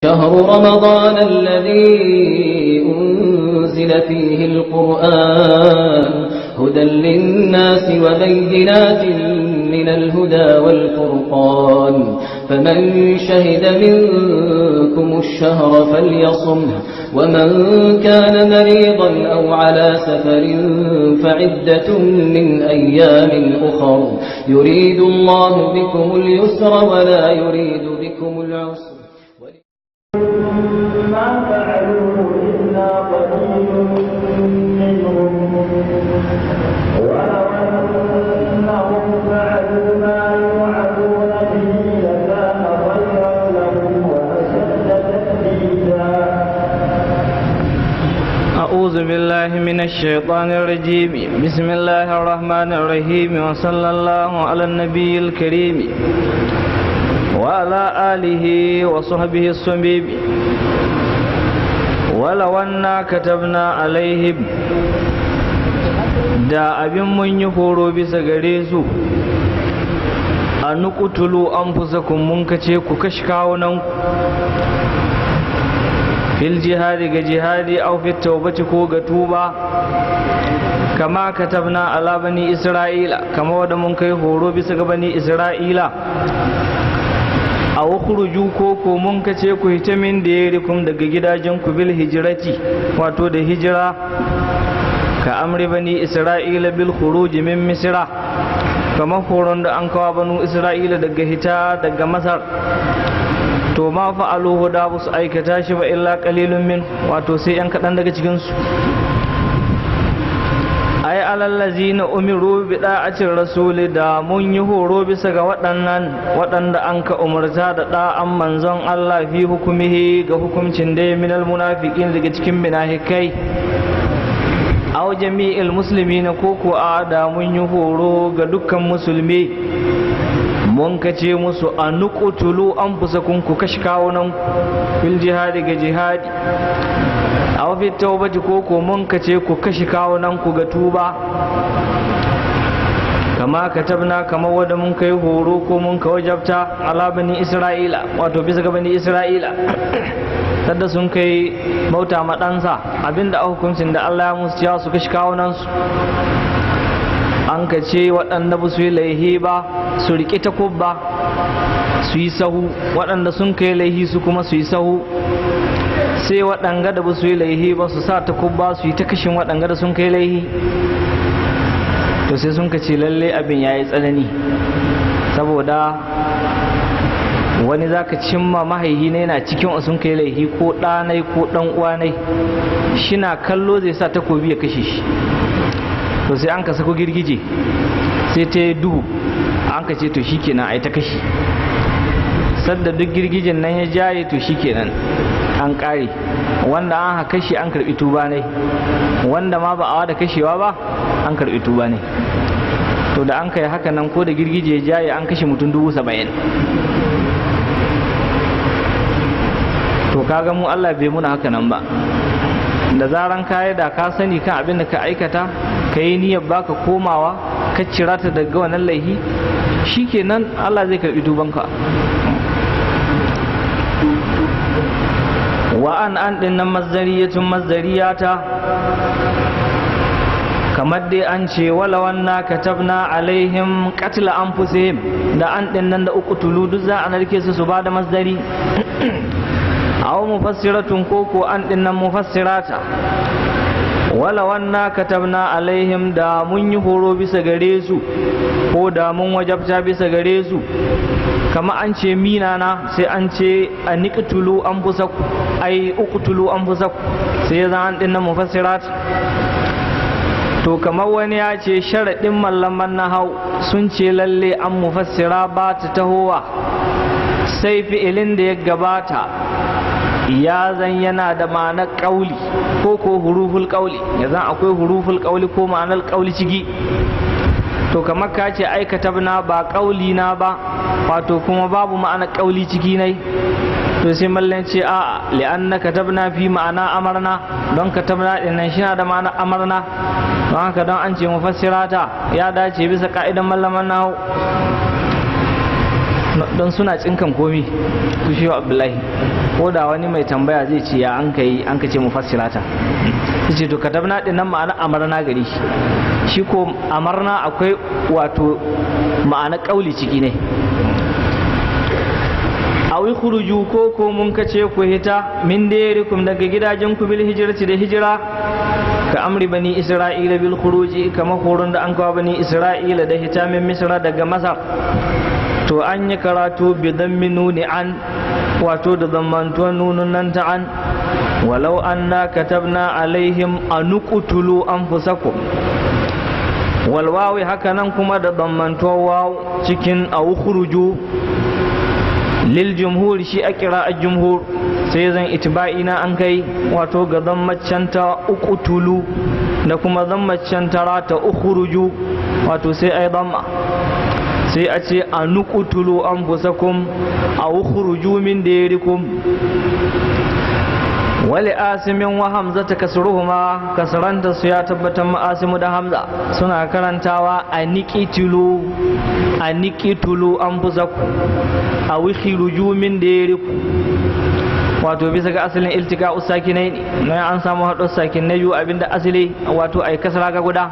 شهر رمضان الذي أنزل فيه القرآن هدى للناس وبينات من الهدى والفرقان فمن شهد منكم الشهر فليصمه ومن كان مريضا أو على سفر فعدة من أيام أخر يريد الله بكم اليسر ولا يريد بكم العسر ما فعلوه إلا قليل منهم ولو أنهم فعلوا ما يوعظون به لكان خيرا لهم وأشد تثبيتا. أعوذ بالله من الشيطان الرجيم. بسم الله الرحمن الرحيم وصلى الله على النبي الكريم وعلى آله وصحبه الصميم. ولو أنا كتبنا عليهم da abin mun yi horo bisa gare su a nukutulu an fusakun mun kace ku kashi kawunan fil jihadi ga jihadi au fit tawbati ko ga tuba kama katabna ala bani isra'ila kama wanda mun kai horo bisa ga bani isra'ila a ukhruju ko mun kace ku hita min da yarikum daga gidajen ku bil hijrati wato da hijira ka amri bani isra'ila bil khuruj min misra kama horon da an kawo banu isra'ila daga hita daga masar to ma fa'aluhu da bu su aikata shi ba illa qalilun min wato sai yan kadan daga cikin su ay alallazina umiru bi da'atir rasul da mun yi horo bisa ga waɗanda an ka umarta da da'an manzon Allah fi hukumihi ga hukuncin da minal munafiqin daga cikin munafikai aw jami'il muslimina koko a da mun yi horo ga dukkan musulmi mun kace musu a nuqutulu anfusakum ku kashi kawunan fil jihadi ga jihadi aw fi tawbati koko mun kace ku kashi kawunan ku ga tuba kama katabna kama wanda mun kai horo ko mun ka wajabta ala bani isra'ila wato bisa ga bani isra'ila sadda sun kai bauta ma ɗansa abinda a hukuncin da Allah ya musu cewa su kashi kawunansu an ka ce waɗanda ba su yi laihi ba su riƙe takubba su yi sahu waɗanda sun kai laihi su kuma su yi sahu sai waɗanga da ba su yi laihi ba su sa takubba su yi ta kashin waɗanga da sun kai laihi to sai sun ka ce lalle abin ya yi tsanani saboda wani za ka cimma mahaihi ne yana cikin sun kai laihi ko ɗanai ko ɗan uwanai shi na kallo zai sa takobi ya kashe shi to sai an ka sako girgije sai ta yi duhu an ka ce to shi kenan ai ta kashe sadda duk girgijen nan ya jaye to shi kenan an ƙare wanda an haka shi an karɓi tuba ne wanda ma ba a da kashewa ba an karɓi tuba ne to da an kai haka nan ko da girgije ya jaye an kashe mutum 70,000 to kaga mu Allah bai muna haka nan ba da zaran ka da ka sani kan abin da ka aikata ka yi niyyar baka komawa ka cira ta daga wannan laihi shikenan Allah zai karbi tubanka wa an din nan mazdariyatun mazdariyata kamar dai an ce wala wanna katabna alaihim qatla anfusihim da an din nan da uku tulu duk za a narke su ba da masdari aw mufassiratun koko an dinnan mufassirata wala wanna katabna alaihim da mun yi horo bisa gare su ko da mun wajabta bisa gare su kama an ce mina na sai an ce aniqtulu anfusakum ai uqtulu anfusakum sai ya zan dinnan mufassirata to kamar wani ya ce sharadin mallaman nahau sun ce lalle an mufassira ba ta tahowa sai fi'ilin da ya gabata ya zan yana da ma'anar ƙauli ko huruful ƙauli ya zan akwai huruful ƙauli ko ma'anar ƙauli ciki to kamar ka ce ai katabna ba ƙauli na ba wato kuma babu ma'anar ƙauli ciki nai to sai mallan ce a li'anna katabna fi ma'ana amarna don katabna din nan shi na da ma'anar amarna don haka don an ce mufassirata ya dace bisa ka'idan mallaman nahu don suna cinkan komi su shi Abdullahi. Ko da wani mai tambaya zai ce ya an ka ce mufassirata, ce to katabna din nan ma'ana amarna gari shi ko amarna akwai wato ma'ana kauli ciki ne. awi khuruju ko mun kace ku hita min darikum daga gidajen ku bil hijrati da hijira ka amri bani isra'ila bil khuruji kama horon da an kawo bani isra'ila da hita min misra daga masar. To an yi karatu bi dammi nuni an wato da zammantuwan nunun nan ta an walau anna katabna alaihim an uqtulu anfusakum wal wawi haka nan kuma da zammantuwan waw cikin aw khuruju lil jumhur shi a kira jumhur sai zan itiba'i na an kai wato ga zammacin ta uqtulu da kuma zammacin ta ta ukhruju wato sai ai damma sai a ce an uqtulu anfusakum aw ukhruju min diyarikum. wali asimin wa hamza ta kasruhuma kasranta su ya tabbatar ma asimu da hamza suna karantawa aniqitulu anfusakum aw ukhruju min diyarikum wato bisa ga asalin iltika usakinai ne an samu hado sakinai yu abinda asali wato ai kasra ga guda.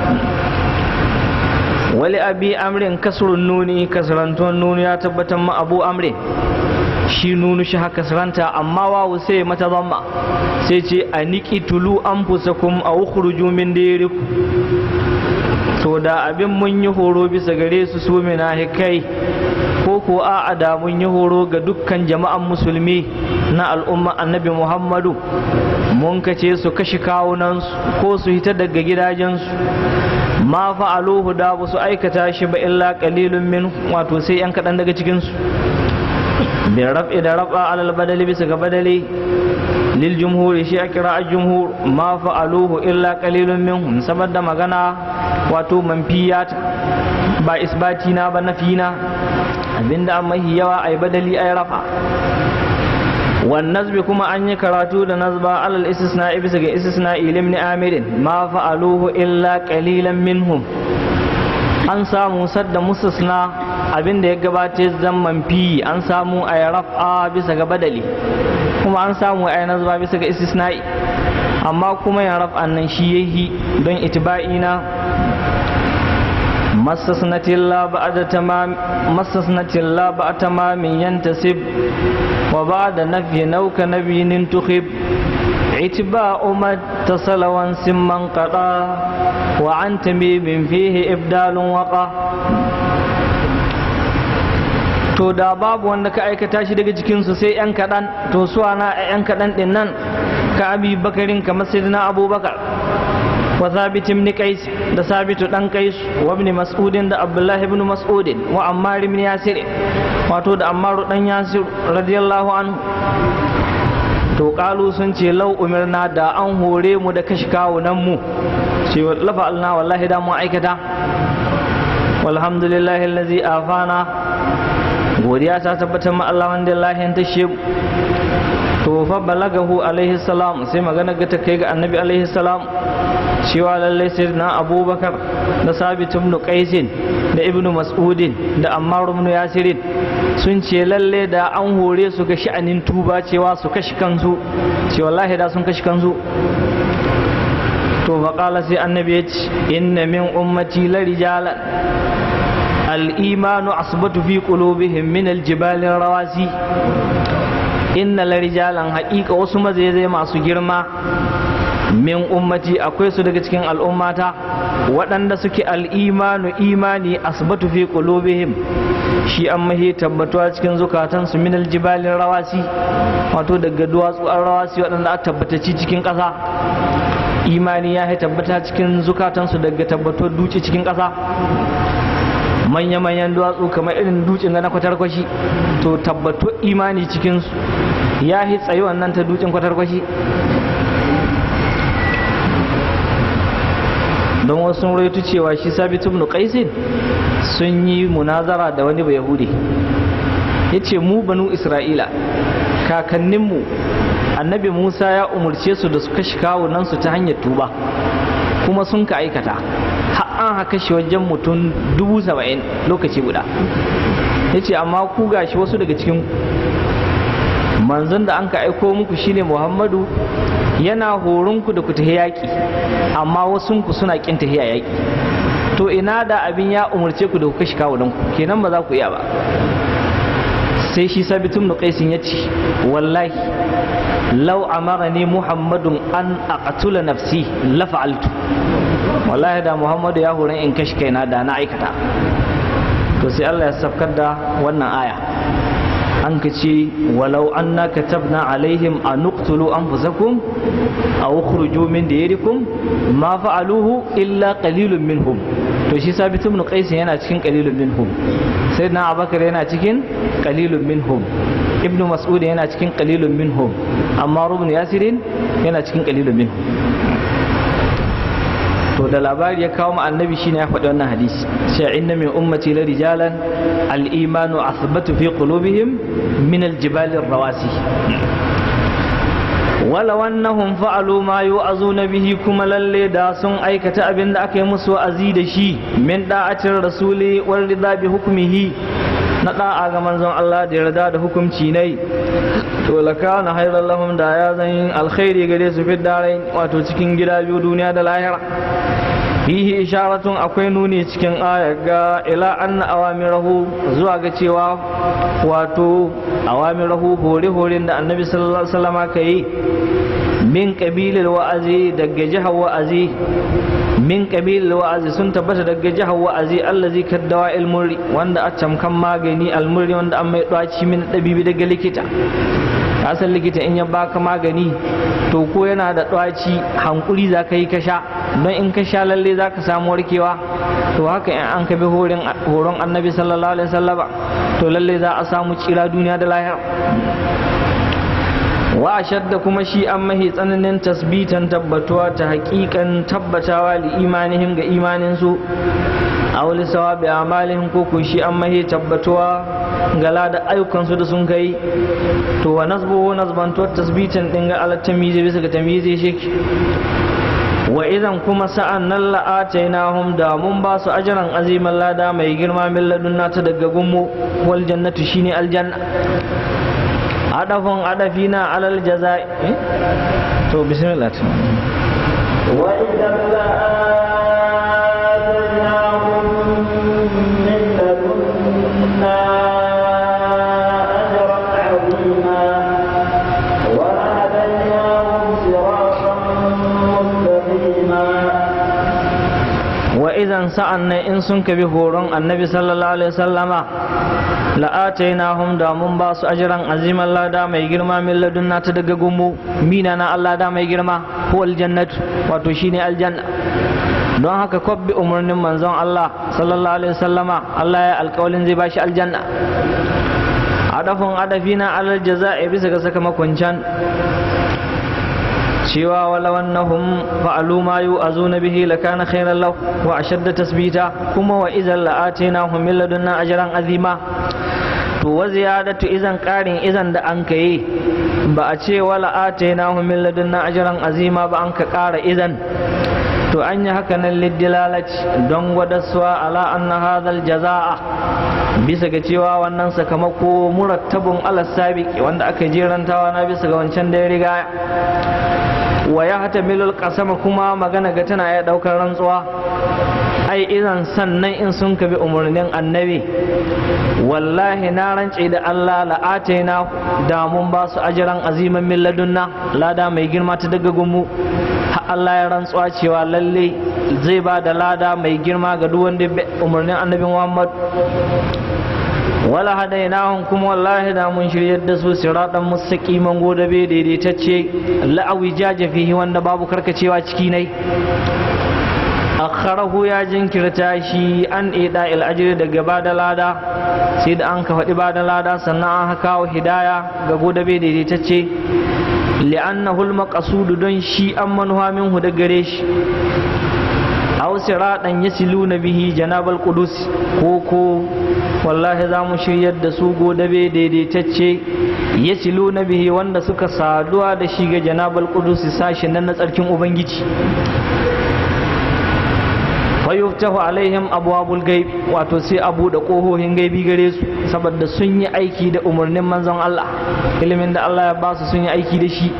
wali abi amrin kasrun nuni kasranton nuni ya tabbatar ma abu amrin shi nunu shi haka kasranta amma wawu sai mata zamma sai ce aniqitulu anfusakum aw ukhruju min diyarikum. to da abin mun yi horo bisa gare su su munafikai ko a da mun yi horo ga dukkan jama'an musulmi na al'umma annabi Muhammadu mun kace su kashi kawunansu ko su hita daga gidajensu ma fa'aluhu da ba su aikata shi ba illa qalilun min wato sai yan kadan daga cikin su bin raf'i da raf'a alal badali bisa ga badali lil jumhuri shi a kira jumhur ma fa'aluhu illa qalilun minhum saboda magana wato manfiyat ba isbati na ba nafina abinda amma yawa ai badali ai rafa. wan nazbi kuma an yi karatu da nazba alal istisna'i bisa ga istisna'i limni amirin ma fa'aluhu illa qalilan minhum an samu sadda mustasna abinda ya gabace zaman fi an samu ay raf'a bisa ga badali kuma an samu ay nazba bisa ga istisna'i amma kuma ya raf'an nan shi yahi don itiba'ina mastasnatillah ba'da tamamin yantasib wa ba'da nafyi nauka nabiyyin tukhib itba'u mattasalawan simman qada wa an tamim fihi ibdalun waqa. to da babu wanda ka aikata shi daga cikinsu sai yan kaɗan to su ana yan kaɗan ɗin nan ka abi bakarin kamar sayyidina abubakar wa thabit ibn qais da sabitu dan qais wa ibn mas'ud da abdullah ibn mas'ud wa ammar ibn yasir wato da ammar dan yasir radiyallahu anhu. to kalu sun ce lau umirna da an hore mu da kashi kawunan mu ce lafa alna wallahi da mu aikata. walhamdulillahi allazi afana godiya ta tabbatar ma Allah wanda Allah ya tashe to fa balagahu alaihi salam sai magana ga ta kai ga annabi alaihi salam cewa lalle sayyidina abubakar da sabit ibn qais da ibnu mas'ud da ammar ibn yasir sun ce lalle da an hore su ga sha'anin tuba cewa su kashi kansu ce wallahi da sun kashi kansu. to faqala sai annabi ya ce inna min ummati la rijalan al-imanu asbatu fi qulubihim min al-jibal rawasi inna la rijalan haqiqa wasu mazai masu girma min ummati akwai su daga cikin al'ummata waɗanda suke al'imanu imani asbatu fi qulubihim shi an mahi tabbatuwa cikin zukatansu min aljibalin rawasi wato daga duwatsu an rawasi waɗanda aka tabbataci cikin ƙasa imani ya tabbata cikin zukatansu daga tabbatuwar duci cikin ƙasa manya-manyan duwatsu kamar irin dutsen na kwatarkwashi to tabbato imani cikinsu ya yi tsaye wannan ta dutsen kwatarkwashi. don wasu sun rawaito cewa shi sabit ibn qais sun yi munazara da wani bayahudi yace mu banu isra'ila kakanninmu annabi musa ya umurce su da su kashi kawunan su ta hanyar tuba kuma sun ka aikata har an haka shi wajen mutum 70,000 lokaci guda yace amma ku gashi wasu daga cikin manzon da an ka aiko muku shine Muhammadu yana horunku da ku tafi yaƙi amma wasunku suna ƙin tafiya yaƙi, to ina da abin ya umarce ku da ku kashi kawunanku kenan ba za ku iya ba. sai shi sabitun nuqaisin ya ce wallahi law amarani Muhammadun an aqtula nafsi la fa'altu, wallahi da Muhammadu ya horon in kashi kaina da na aikata. to sai Allah ya saukar da wannan aya an ka ce walau anna katabna alaihim an nuqtulu anfusakum aw ukhruju min diyarikum ma fa'aluhu illa qalilun minhum. to shi sabit ibn qais yana cikin qalilun minhum, sayyidina abubakar yana cikin qalilun minhum, ibn mas'ud yana cikin qalilun minhum, ammar ibn yasir yana cikin qalilun minhum. to da labari ya kawo ma annabi shine ya faɗi wannan hadisi sai inna min ummati la rijalan al-imanu athbatu fi qulubihim min al-jibal ar-rawasi wala annahum fa'alu ma yu'azuna bihi, kuma lalle da sun aikata abin da aka yi musu wa'azi da shi min da'atir rasuli wal ridha bi hukmihi, na da'a ga manzon Allah da yarda da hukunci ne, to lakana khairan lahum da ya zan alkhairi gare su fi darain wato cikin gida biyu duniya da lahira. fihi isharatun akwai nuni cikin aya ga ila anna awamirahu zuwa ga cewa wato awamirahu hore-horen da annabi sallallahu alaihi wasallam ka yi min qabilil wa'azi daga jihar wa'azi min qabilil wa'azi sun tabbata daga jihar wa'azi allazi kaddawa ilmuri wanda a camkan magani almuri wanda an mai daci min dabibi daga likita. kasan likita in ya baka magani to ko yana da daci hankuri za ka yi ka sha, don in ka sha lalle za ka samu warkewa. to haka in an ka bi horon annabi sallallahu alaihi wasallam to lalle za a samu tsira duniya da lahira. wa ashadda kuma shi an mahi tsananin tasbitan tabbatuwa ta haƙiƙan tabbatawa li imanihim ga imaninsu aw li sawabi amalihim ko shi an mahi tabbatuwa gala da ayyukansu da sun kai. to wa nasbu nasbantuwar tasbitan din ga ala tamyizi bisa ga tamyizi shi. wa idan kuma sa'an nan la'atainahum da mun ba su ajran aziman lada mai girma min ladunna ta daga gummu wal jannatu shine aljanna. adafin adafina alal jaza'i to bismillah. wa idan la'atainahum min ladunna ajran azima wa hadainahum siratan mustaqima. wa idan sa'an nan in sun kabi horon annabi sallallahu alaihi wasallama la'atainahum da mun ba su ajiran aziman lada mai girma min ladunna ta daga gumu mina na Allah da mai girma huwal jannatu wato shine aljanna. don haka kwabbi umarnin manzon Allah sallallahu alaihi wasallama Allah ya alƙawalin zai bashi aljanna. adafin adafina alal jaza'i bisa ga sakamakon can cewa wala wannahum fa'alu ma yu'azuna bihi lakana khairan lahu wa ashadda tasbita, kuma wa idan la'atainahum min ladunna ajran azima. to wa ziyadatu idan qarin idan da an kai ba a ce wala atainahum min ladunna ajran azima ba an ka ƙara idan, to an yi haka nan liddilalati don gwadaswa ala anna hadhal jazaa bisa ga cewa wannan sakamako murattabun ala sabiqi wanda aka jerantawa na bisa ga wancan da ya riga. wa ya hata milul kasama kuma magana ga tana ya daukar rantsuwa. ai idan sannan in sun kabi umarnin annabi wallahi na rance da Allah la'ataina da mun ba su ajiran aziman min ladunna lada mai girma ta daga gumu. Allah ya rantsuwa cewa lalle zai ba da lada mai girma ga duk wanda umarnin annabi Muhammad. wala hadainahum kuma wallahi da mun shiryar da su siratan mustaqiman godabe daidaitacce la'awi jaja fihi wanda babu karkacewa ciki nai. akharahu ya jinkirta shi an ida il ajri daga bada lada sai da an ka faɗi bada lada sannan an kawo hidaya ga godabe daidaitacce li'annahu al-maqsud don shi an manuha minhu da gare shi. aw siratan yasiluna bihi janabal qudus ko wallahi za mu shiryar da su godabe daidaitacce yasiluna bihi wanda suka saduwa da shi ga janabal qudus sashin nan na tsarkin ubangiji. fayuftahu alaihim abwabul gaib, wato sai abu da kohohin gaibi gare su saboda sun yi aiki da umarnin manzon Allah, ilimin da Allah ya ba su sun yi aiki da shi.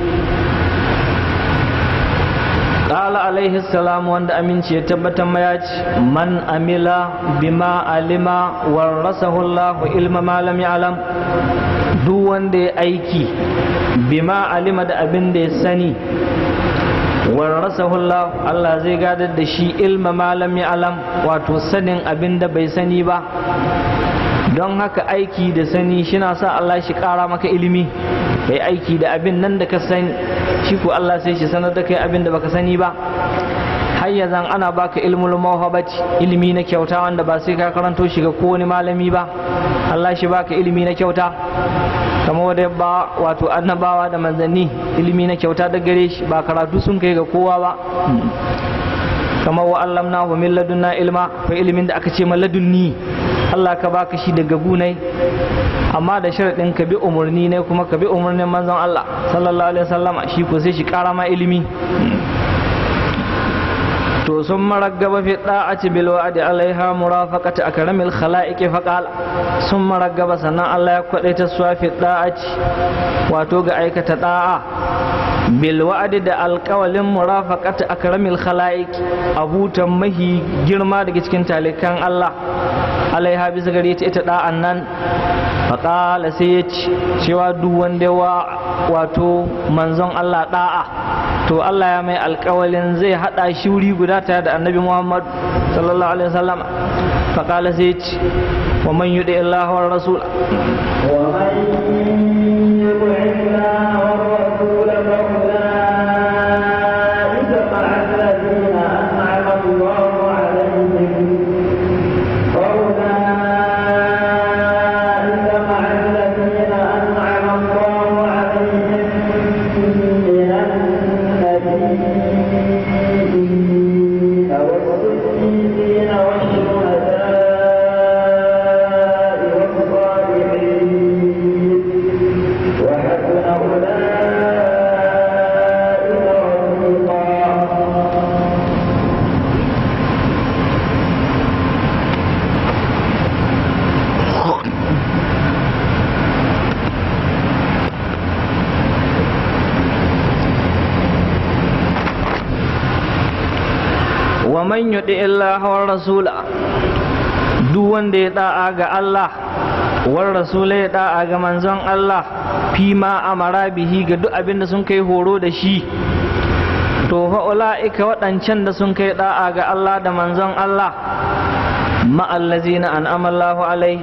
Qala alaihi salam, wanda aminci ya tabbatar ma ya ce, man amila bima alima warasahu Allah ilma ma lam ya'lam, duk wanda ya aiki bima alima da abin da ya sani, warasahu Allah, Allah zai gadar da shi ilma ma lam ya'lam, wato sanin abin da bai sani ba. Don haka aiki da sani shi na sa Allah shi kara maka ilimi, kai aiki da abin nan da ka sani, shi ko Allah sai shi sanar da kai abin da baka sani ba. Har yanzu ana baka ilmul mawhabati, ilimi na kyauta wanda ba sai ka karanto shi ga kowane malami ba, Allah shi baka ilimi na kyauta kamar wanda ba wato annabawa da manzanni ilimi na kyauta da gare shi, ba karatu sun kai ga kowa ba. Kamar wa allamnahu min ladunna ilma, fa ilimin da aka ce ma ladunni Allah ka baka shi daga gunai, amma da sharadin ka bi umarni ne, kuma ka bi umarnin manzon Allah sallallahu alaihi wasallam, shi ko sai shi kara ma ilimi. To sun maragaba fi da'ati bil wa'di alaiha murafaqati akramil khalaiqi faqal, sun maragaba sannan Allah ya kwadaita su fi da'ati, wato ga aikata da'a bil wa'di da alqawlin murafaqati akramil khalaiqi, abutan mahi girma daga cikin talikan Allah alaiha bisa gare ta ita da'an nan. Faqala sai ya ce cewa duk wanda wato manzon Allah da'a, to Allah ya mai alƙawalin zai hada shi wuri guda tare da annabi Muhammad sallallahu alaihi wasallam. Faqala sai ya ce wa man yudi Allah wa rasul, wa man yudi Allah wa rasul fa ulaika ma'a alladhina an'ama Allahu alaihim, man yudi Allah wa rasula, duk wanda ya da'a ga Allah war rasula ya da'a ga manzon Allah fi ma amara bihi ga duk abin da sun kai horo da shi, to fa ulaika wadancan da sun kai da'a ga Allah da manzon Allah ma'allazina an'ama Allahu alai,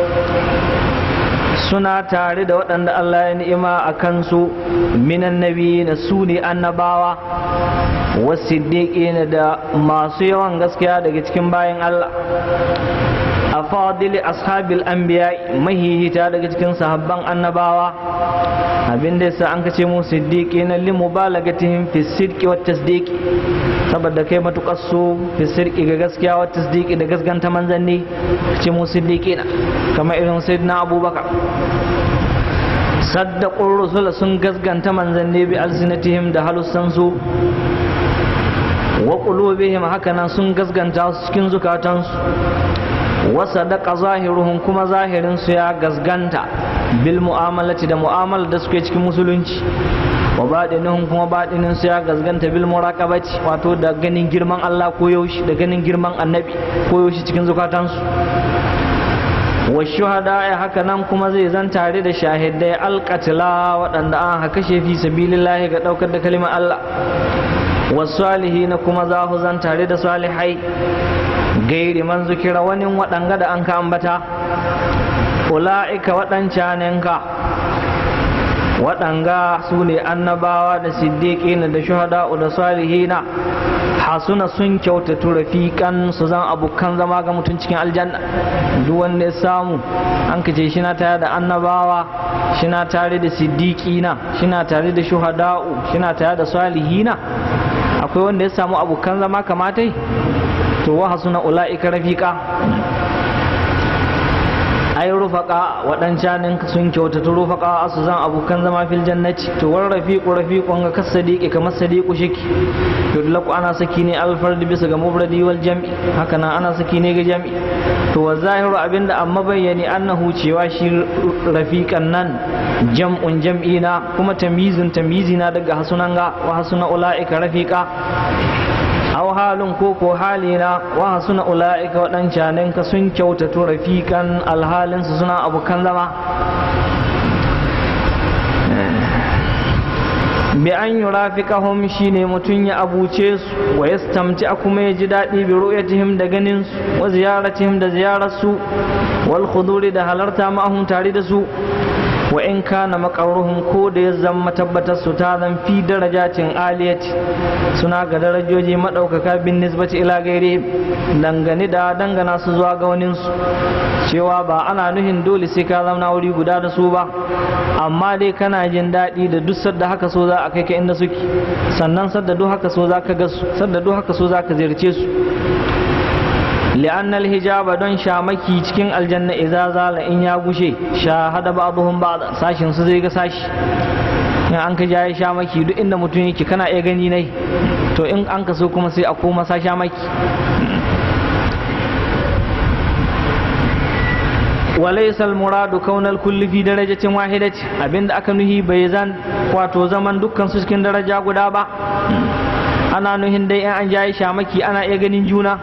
suna tare da waɗanda Allah ya ni'ima a kansu minan nabi na su ne annabawa, wasiddiqina da masu yawan gaskiya daga cikin bayan Allah, afadili ashabil anbiya mahihita daga cikin sahabban annabawa. Abin da yasa an kace mu siddiqina li mubalagatihim fi sidqi wat tasdiqi, saboda kai matukar su fi sidqi ga gaskiya wat tasdiqi da gasganta manzanni, kace mu siddiqina kamar irin sayyidina Abubakar. Saddaqur rusul, sun gasganta manzanni bi alsinatihim da halussansu, wa qulubihim hakanan sun gasganta su cikin zukatansu, wa sadaqa zahiruhum kuma zahirin su ya gasganta bil mu'amalati da mu'amala da suke cikin musulunci, wa baɗinuhum kuma baɗinin su ya gasganta bil muraqabati, wato da ganin girman Allah ko yaushe, da ganin girman annabi ko yaushe cikin zukatansu. Wa shuhada ya haka nan kuma zai zan tare da shahidai alqatila, waɗanda an haka fi sabilillahi ga ɗaukar da kalimar Allah. Wa salihina kuma za ku zan tare da salihai, gairi man zukira wani waɗanga da an ka ambata. Ula'ika waɗancanenka, waɗanga su ne annabawa da siddiƙina da shuhada'u da salihina, hasuna sun kyautatu rafiƙan su zan abokan zama ga mutum cikin aljanna. Duk wanda ya samu an kace shi na tare da annabawa, shi na tare da siddiƙina, shi na tare da shuhada'u, shi na tare da salihina, akwai wanda ya samu abokan zama kamatai, to wa hasuna ula'ika rafiƙa. ai rufaqa wadancanin sun kyautata rufaqa su zan abokan zama fil jannati to war rafiqun ga kasadiqi kamar sadiqu shiki yudlaku ana saki ne alfard bisa ga mubradi wal jam'i haka nan ana saki ne ga jam'i to wa zahiru abinda amma bayyani annahu cewa shi rafiqan nan jam'un jam'ina kuma tamyizina daga hasunanga wa hasuna ulaika rafiqa aw halun ko halina wa hasuna ulaika wadancanin ka sun kyautatu rafiqan alhalin su suna abukan zama bi an yurafiqahum shine mutun ya abuce su wa yastamti kuma ya ji dadi bi ru'yatihim da ganin su wa ziyaratihim da ziyarar su wal khuduri da halarta ma'ahum tare da su wa in kana maqarruhum ko da ya zama tabbatar su ta zan fi darajatin aliyati suna ga darajoji madaukaka bin nisbati ila gairi dangana su zuwa ga wanin su cewa ba ana nuhin dole sai ka zama wuri guda da su ba amma dai kana jin daɗi da duk sadda haka so za a kai ka inda suke sannan sadda duk haka so za ka ga su sadda duk haka so za ka ziyarce su li'anna al-hijaba don shamaki cikin aljanna idza zala in ya gushe shahada ba'dhum ba'd sashin su zai ga sashi in an ka jaye shamaki duk inda mutum yake kana iya gani nai to in an ka so kuma sai a koma sa shamaki walaysa al-muradu kauna al-kulli fi darajatin wahidati abinda aka nuhi bai zan wato zaman dukkan su cikin daraja guda ba ana nuhin dai in an jaye shamaki ana iya ganin juna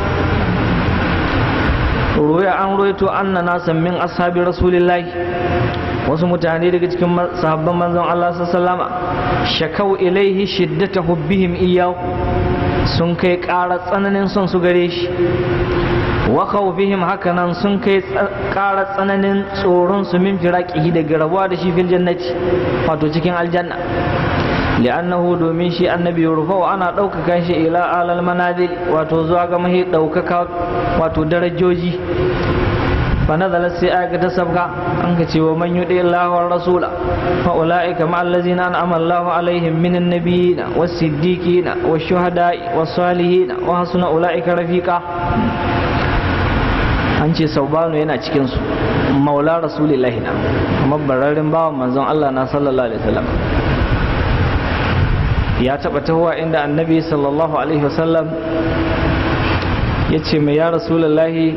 ruwaya an ruwaito anna nasan min ashabi rasulillahi wasu mutane daga cikin sahabban manzon Allah sallallahu alaihi wasallam shakau ilaihi shiddata hubbihim iyyahu sun kai ƙara tsananin son su gare shi wa khawfihim hakanan sun kai ƙara tsananin tsoron su min firaqihi daga rabuwa da shi fil jannati wato cikin aljanna li'annahu domin shi annabi rufa'u ana ɗaukaka shi ila alal manazil wato zuwa ga mahi ɗaukaka wato darajoji fa nazala sai aya ta sabka an ka cewa man yudi Allah wa rasula fa ulaika ma allazina an'ama Allah alaihim minan nabiyina was siddiqina was shuhada'i was salihin wa hasuna ulaika rafiqa an ce saubanu yana cikin su maula rasulillahi na kuma bararin bawan manzon Allah na sallallahu alaihi wasallam ya taba tahowa inda annabi sallallahu alaihi wasallam ya ce mai ya rasulullahi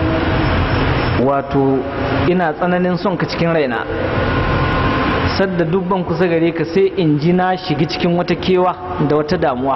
wato ina tsananin son ka cikin raina sadda dubban kusa gare ka sai in ji na shiga cikin wata kewa da wata damuwa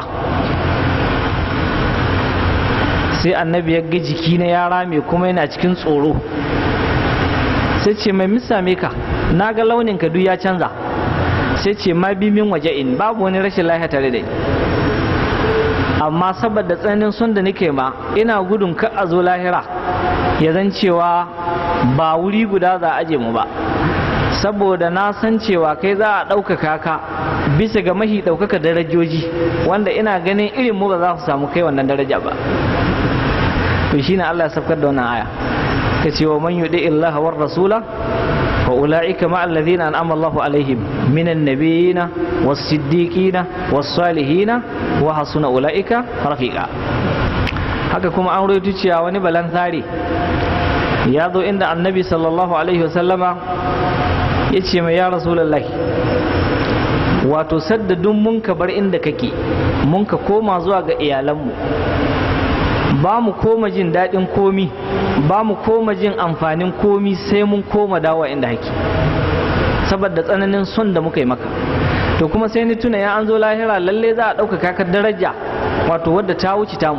sai annabi ya ga jiki na ya rame kuma yana cikin tsoro sai ce mai misame ka na ga launin ka duk ya canza sai ce ma bi min waje in babu wani rashin lafiya tare da ni amma saboda tsananin son da nake ma ina gudun ka a zo lahira ya zan cewa ba wuri guda za a aje mu ba saboda na san cewa kai za a ɗaukaka ka bisa ga mahi ɗaukaka darajoji wanda ina ganin irin mu ba za su samu kai wannan daraja ba to shine Allah ya saukar da wannan aya ka ce wa man yudi illaha war rasula فأولئك مع الذين أنعم الله عليهم من النبيين والصديقين والصالحين وحسن أولئك رفيقا haka kuma an rawaito cewa wani balansari ya zo inda annabi sallallahu alaihi wasallama ya ce mai ya rasulullahi wato saddadun mun ka bar inda kake mun ka koma zuwa ga iyalanmu ba mu koma jin daɗin komi ba mu koma jin amfanin komi sai mun koma dawa inda hake saboda tsananin son da muka yi maka to kuma sai ni tuna ya an zo lahira lalle za a ɗaukaka ka daraja wato wadda ta wuce tamu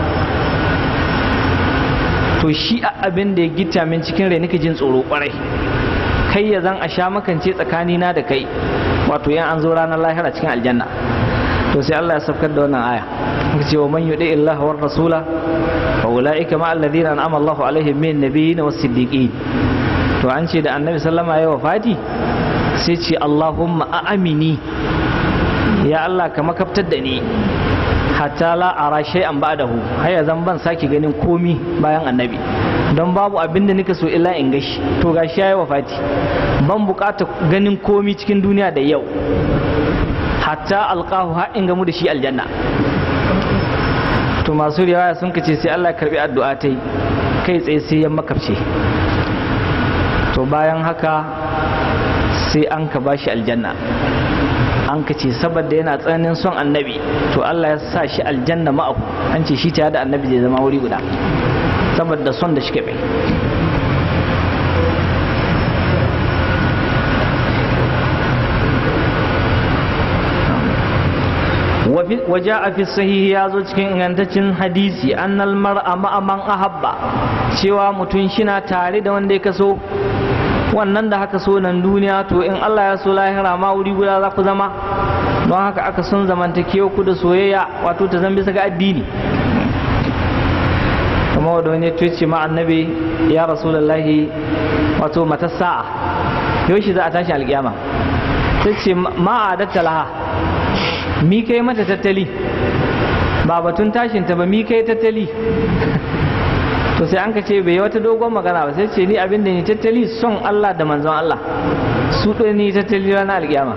to shi abin da ya gita min cikin rai nake jin tsoro kwarai kai ya zan a sha makance tsakanina da kai wato yan an zo ranar lahira cikin aljanna to sai Allah ya saukar da wannan aya ce wa man yudi Allah war rasula fa ulaika ma alladhina an'ama Allahu alaihim min nabiyyin was siddiqin to an ce da annabi sallama ya wafati sai ce Allahumma a'amini ya Allah ka makaftar da ni hatta la ara shay'an ba'dahu haya zan ban saki ganin komi bayan annabi don babu abin da nika so illa in gashi to gashi ya wafati ban bukata ganin komi cikin duniya da yau hatta alqahu har in gamu da shi aljanna to masu riwaya sun kace sai Allah ya karbi addu'a ta kai tsaye sai ya makafce to bayan haka sai an ka bashi aljanna, an ka ce saboda yana tsananin son annabi to Allah ya sa shi aljanna ma'ahu, an ce shi tare da annabi zai zama wuri guda saboda son da shi ke bai. وجاء في الصحيح yazo cikin ingantaccen hadisi annal mar'a ma'a man ahabba, cewa mutun shina tare da wanda ya kaso, wannan da haka so nan duniya to in Allah ya so lahira ma wuri guda za ku zama. Don haka aka son zamantakewa ku da soyayya wato ta zan bisa ga addini. kuma wanda wani ya ce ma annabi ya rasulullahi wato mata sa'a, yaushe za a tashi alƙiyama? sai ce ma adatta laha, mi kai mata tattali, ba batun tashinta ba, mi kai tattali. to sai an ka ce bai wata dogon magana ba, sai ce ni abin da ni tattali son Allah da manzon Allah, su ɗaya ni tattali ranar alƙiyama.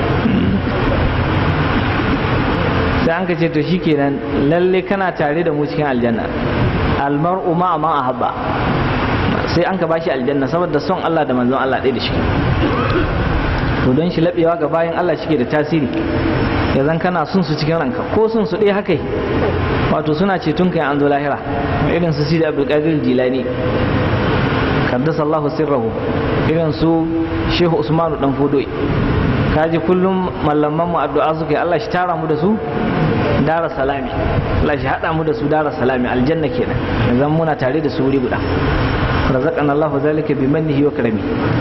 sai an ka ce to shikenan lalle kana tare da mu cikin aljanna, almar'u ma'a man ahabba, sai an ka bashi aljanna saboda son Allah da manzon Allah ɗaya da shi. to don shi laɓewa ga bayan Allah shike da tasiri, ya zan kana sun su cikin ranka, ko sun su ɗaya haka wato suna ceton kai an zo lahira, irin su Sidi Abdul Qadir Jilani kaddasa Allahu sirrahu, irin su Shehu Usmanu dan Fodoi. kaji kullum mallaman mu addu'a suke Allah shi tara mu da su dara salami, Allah shi hada mu da su dara salami, aljanna kenan, yanzu muna tare da su wuri guda. razaqana Allahu zalika bi mannihi wa karami.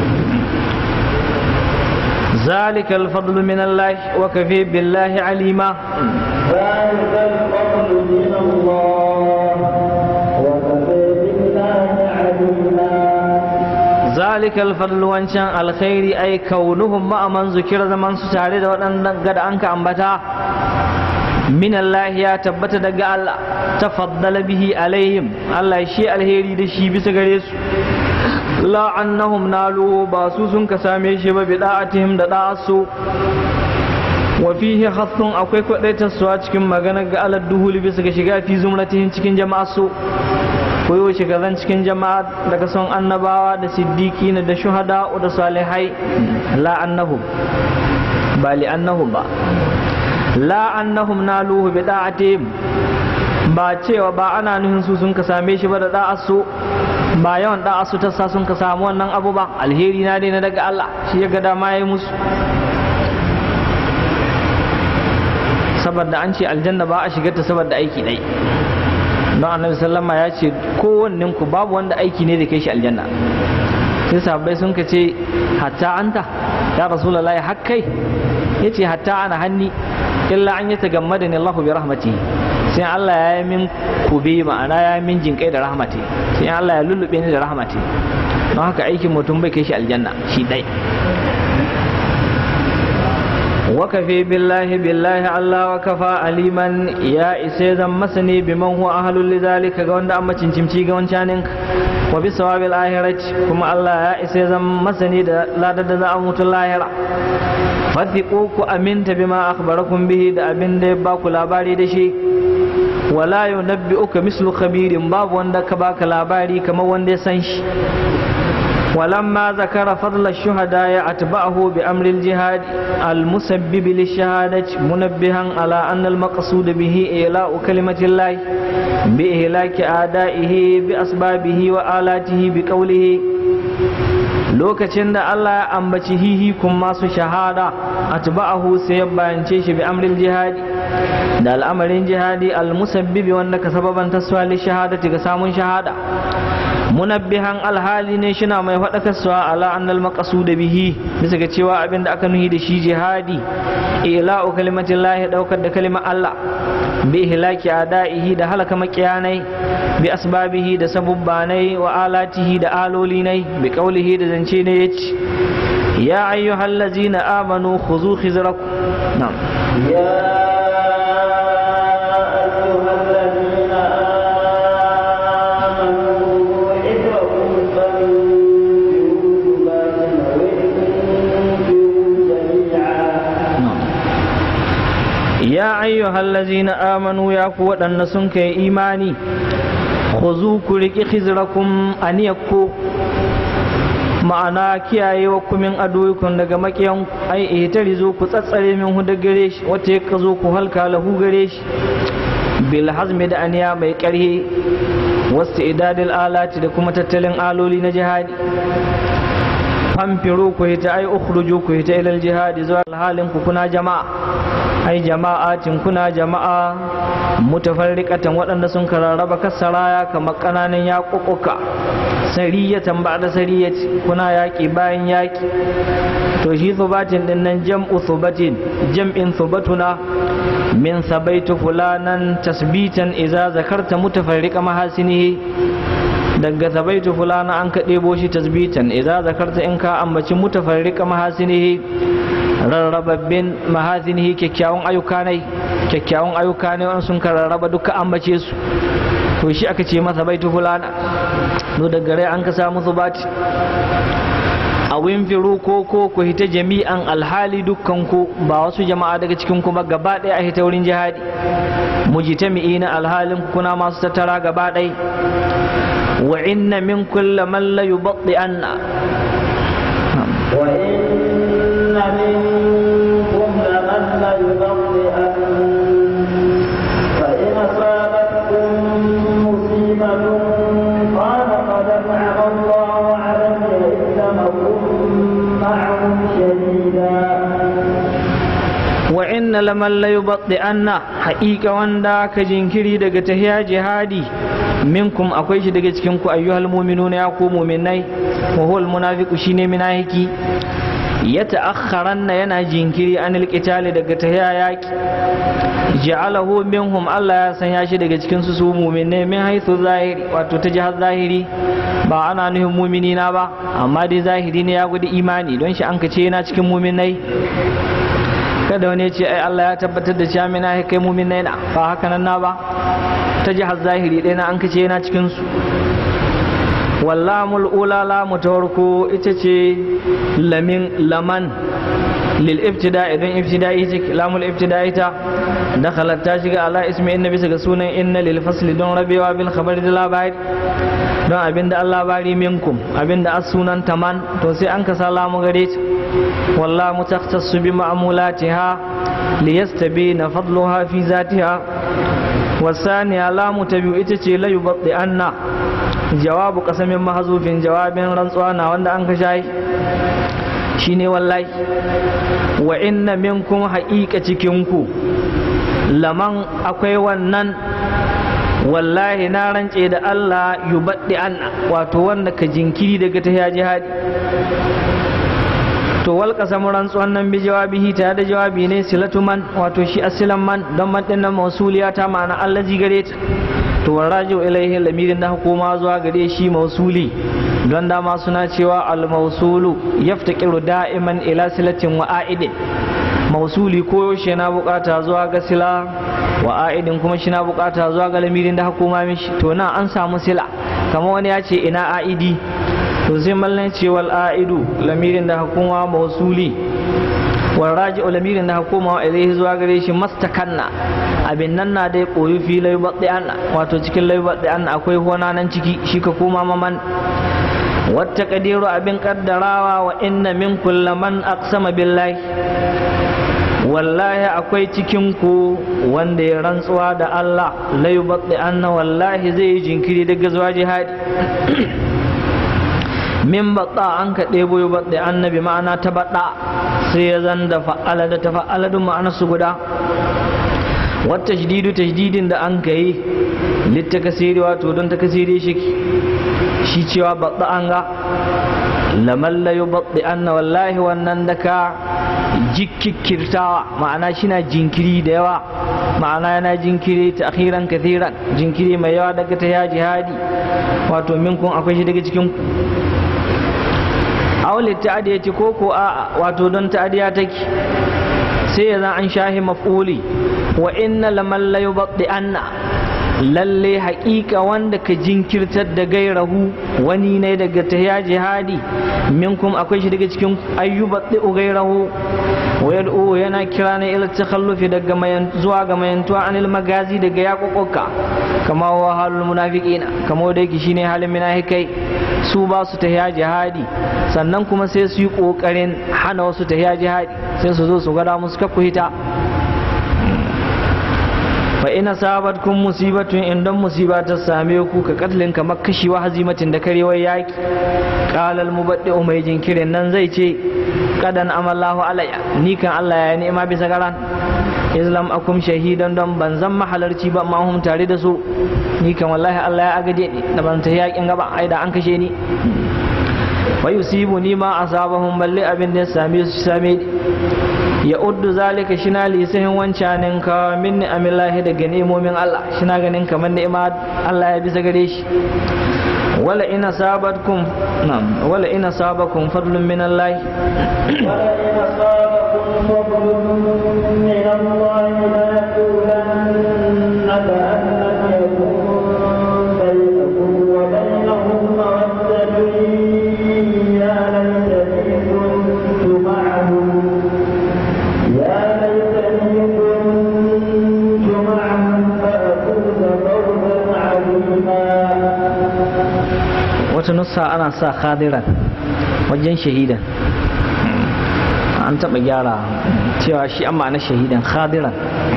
ذلك الفضل من الله وكفى بالله عليما. ذلك الفضل من الله وكفى بالله عليما. ذلك الفضل وانشان الخير أي كونهم مع من ذكر زمن ستاري وأن قد أنك أنبتا من الله يا تبت دقاء الله تفضل به عليهم، الله شيء الهيري دشي بسغريس la annahum nalu ba su sun ka same shi ba bida'atihim da da'asu. wa fihi hathun akwai kwadaitar su a cikin magana ga alad duhuli bisa ga shiga fi zumratihim cikin jama'a su, koyo shiga zan cikin jama'a daga son annabawa da siddiqina da shuhada da salihai. la annahum ba li annahum ba, la annahum naluhu bida'atihim ba cewa ba ana nuhin su sun ka same shi ba da da'asu, ba yawan da'asu ta sa sun ka samu wannan abu ba, alheri na dai na daga Allah shi ya ga dama yayi musu. saboda an ce aljanna ba a shigar ta saboda aiki dai, don annabi sallama ya ce kowannen ku babu wanda aiki ne da kai shi aljanna. sai sahabbai sun ka ce hatta anta ya rasulullahi hakkai, yace hatta ana hanni illa an yatagammadani Allahu bi rahmatihi, sai Allah ya yi min kube, ma'ana ya yi min jinkai da rahmati, sai Allah ya lullube ni da rahmati. don haka aikin mutum bai kai shi aljanna shi dai. wakafi billahi Allah wa kafa aliman, ya isa zan masani biman huwa ahlul lidhalika ga wanda amma cincimci ga wancanin, wa bi sawabil ahirati kuma Allah ya isa zan masani da ladar da za a mutu lahira. fathiqu ku aminta bima akhbarakum bihi, da abin da ya ba ku labari da shi. wala yunabbi'uka mislu khabirin, babu wanda ka baka labari kamar wanda ya san shi. ولما ذكر فضل الشهداء أتبعه بأمر الجهاد المسبب للشهادة منبها على أن المقصود به إعلاء كلمة الله بإهلاك أعدائه بأسبابه وآلاته بقوله. lokacin da Allah ya ambaci hihikun masu shahada atba'ahu sai ya bayance shi bi amril jihadi da al'amarin jihadi al-musabbibi wanda ka sababan taswali shahadati ga samun shahada. munabbihan alhali ne shina mai faɗakarwa ala annal maqsud bihi, bisa ga cewa abin da aka nuhi da shi jihadi ila'u kalimatin lahi, daukar da kalimar Allah, bi ihlaki adaihi da halaka makiyanai, bi asbabihi da sabubbanai, wa alatihi da alolinai, bi qaulihi da zance ne yace ya ayyuhallazina amanu khuzu khizrakum. na'am ya ayyuhal ladzina amanu, ya ku waɗanda sun kai imani, khuzu ku riƙi khizrakum aniyakku, ma'ana kiyayewa kumin adoyukun daga makiyan ai ihtarizu ku tsatsare min hu da gare shi wata ya kazo ku halka lahu gare shi bil hazmi da aniya mai karhi wasu idadil alati da kuma tattalin aloli na jihadi famfiru ku hita ai ukhruju ku hita ilal jihadi zuwa halin ku kuna jama'a ai jama'atin kuna jama'a mutafarriqatan waɗanda sun kararraba kasaraya kamar kananan yaƙuƙuka sariyatan ba'da sariyati kuna yaƙi bayan yaƙi to shi thubatin din nan jam'u thubatin jam'in thubatuna min sabaitu fulanan tasbitan idza zakarta mutafarriqa mahasinihi daga sabaitu fulana an ka ɗebo shi tasbitan idza zakarta in ka ambaci mutafarriqa mahasinihi rarrababbin mahasinihi kyakkyawan ayyuka ne wani sun kararraba duka ambace su to shi aka ce masa baitu fulana no daga rai an ka samu zubati a winfiru ko ku hita jami'an alhali dukkan ku ba wasu jama'a daga cikin ku ba gaba ɗaya a hita wurin jihadi mujtami'ina alhalin kuna masu tattara gaba ɗaya wa inna min kulli man la yubdi anna wa inna minkum laman la yubdi anna fa in asabatkum musibatun qala qad an'ama Allahu 'alayya illa ma'ahum shadida wa inna laman la yubdi anna haqiqa wanda ka jinkiri daga tahiya jihadi minkum akwai shi daga cikin ku ayyuhal mu'minuna ya ku mu'minai wa huwa al munafiqu shine munafiki yata'akhkharanna yana jinkiri anil qitali daga tahiya yaki ja'alahu minhum Allah ya sanya shi daga cikin su mu'minai min haythu zahiri wato ta jihar zahiri ba ana nuhin mu'minina ba amma dai zahiri ne ya gudu imani don shi an kace yana cikin mu'minai kada wani ya ce ai Allah ya tabbatar da cewa mina kai mu'minai na ba haka nan na ba ta jihar zahiri ɗaya na an kace yana cikinsu wallamul ula lamu ta farko ita ce laman lil ibtida idan ibtida'i ce lamul ibtida'i ta dakhalat ta shiga ala ismi inna bisa ga sunan inna lil fasli don rabewa bil khabari da labari don abinda Allah bari minkum abinda as sunan taman to sai an kasa lamu gare ta wallahu takhtassu bi ma'mulatiha liyastabina fadluha fi zatiha والثانية لام تبيو إتتي لا يبطئ أن جواب قسم محذوف جواب رنصوانا وند أنك شاي شيني والله وإن منكم حقيقة كنكو لمن أكوي ونن wallahi na rance da Allah yubaddi an wato wanda ka jinkiri daga ta jihadi to wal qasamu rantsuwan nan bi jawabihi ta da jawabi ne silatu man wato shi asilan man don man din nan mausuliya ta ma'ana allazi gare ta to waraju ilaihi lamirin da hukuma zuwa gare shi mausuli don dama suna cewa al mausulu yaftaqiru da'iman ila silatin wa a'idin mausuli ko yaushe na bukata zuwa ga sila wa a'idin kuma shi na bukata zuwa ga lamirin da hukuma mishi to nan an samu sila kamar wani ya ce ina a'idi to sai mallan ce wal aidu lamirin da hukuma mausuli wal raji'u lamirin da hukuma ilaihi zuwa gare shi mastakanna abin nan na dai koyi fi laibadi an wato cikin laibadi an akwai hona nan ciki shi ka koma maman wata kadiru abin kaddarawa wa inna min kullaman aqsama billahi wallahi akwai cikin ku wanda ya rantsuwa da Allah laibadi an wallahi zai jinkiri daga zuwa jihadi min baɗa an ka ɗebo yi baɗa annabi ma'ana ta baɗa sai ya zan da fa'ala da ta fa'ala dun ma'ana su guda wata tashdidin da an ka yi litta kasiri wato don ta kasiri shi cewa baɗa an ga lamalla yi baɗa anna wallahi wannan da ka jikkirtawa ma'ana shi na jinkiri da yawa ma'ana yana jinkiri ta akhiran kathiran jinkiri mai yawa daga ta ya jihadi wato minkun akwai shi daga cikin aule ta'adiyati koko a wato don ta'adiya take sai yanzu an shahi maf'uli wa inna laman la yubdi anna lalle haƙiƙa wanda ka jinkirtar da gairahu wani ne daga tahiya jihadi minkum akwai shi daga cikin ayyubdi gairahu wa yad'u yana kira ne ila takhallufi daga zuwa ga mayantuwa anil magazi daga yaƙoƙoka kama wa halul munafiqina kama da yake shine halin munafikai su ba su tahiya jihadi sannan kuma sai su yi kokarin hana wasu tahiya jihadi sai su zo su gada musu kakku hita. fa ina sabatkum musibatun indan musiba ta same ku ka katlin kamar kashi wa hazimatin da karewar yaki qala al mubaddi'u mai jinkirin nan zai ce kadan amallahu alayya ni kan Allah ya ni'ima bisa garan islam akum shahidan don ban zan mahalarci ba ma hum tare da su ni kan wallahi Allah ya agaje ni da ban ta yakin gaba ai da an kashe ni wa yusibu ni ma asabahum balli abin da same ya uddu zalika shina lisahin wancanin ka min amillahi daga ni'imomin Allah shina ganin kamar ni'ima Allah ya bisa gare shi wala ina sabatkum fadlun min Allah wata nusa ana sa khadiran wajen shahidan an taɓa gyara cewa shi amma na shahidan khadiran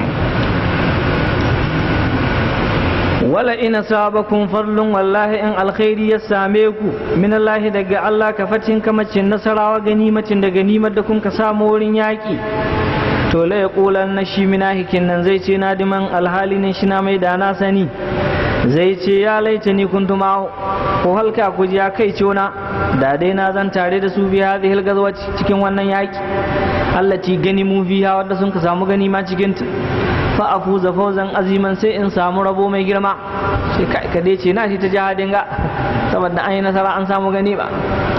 wala ina sabakum farlun wallahi in alkhairi ya same ku min Allah daga Allah ka fatin kamacin nasarawa ganimacin da ganimar da kun ka samu wurin yaƙi to la yaqulan na shi minahikin nan zai ce na diman alhalin shi na mai da na sani zai ce ya laita ni kuntuma ko halka ku ji ya kai ciona da dai na zan tare da su biya hadhihi algazwa cikin wannan yaki allati ganimu fiha wanda sun ka samu ganima cikin ta fa afuza fawzan aziman sai in samu rabo mai girma sai kai ka dai ce na shi ta jihadin ga saboda an yi nasara an samu ganima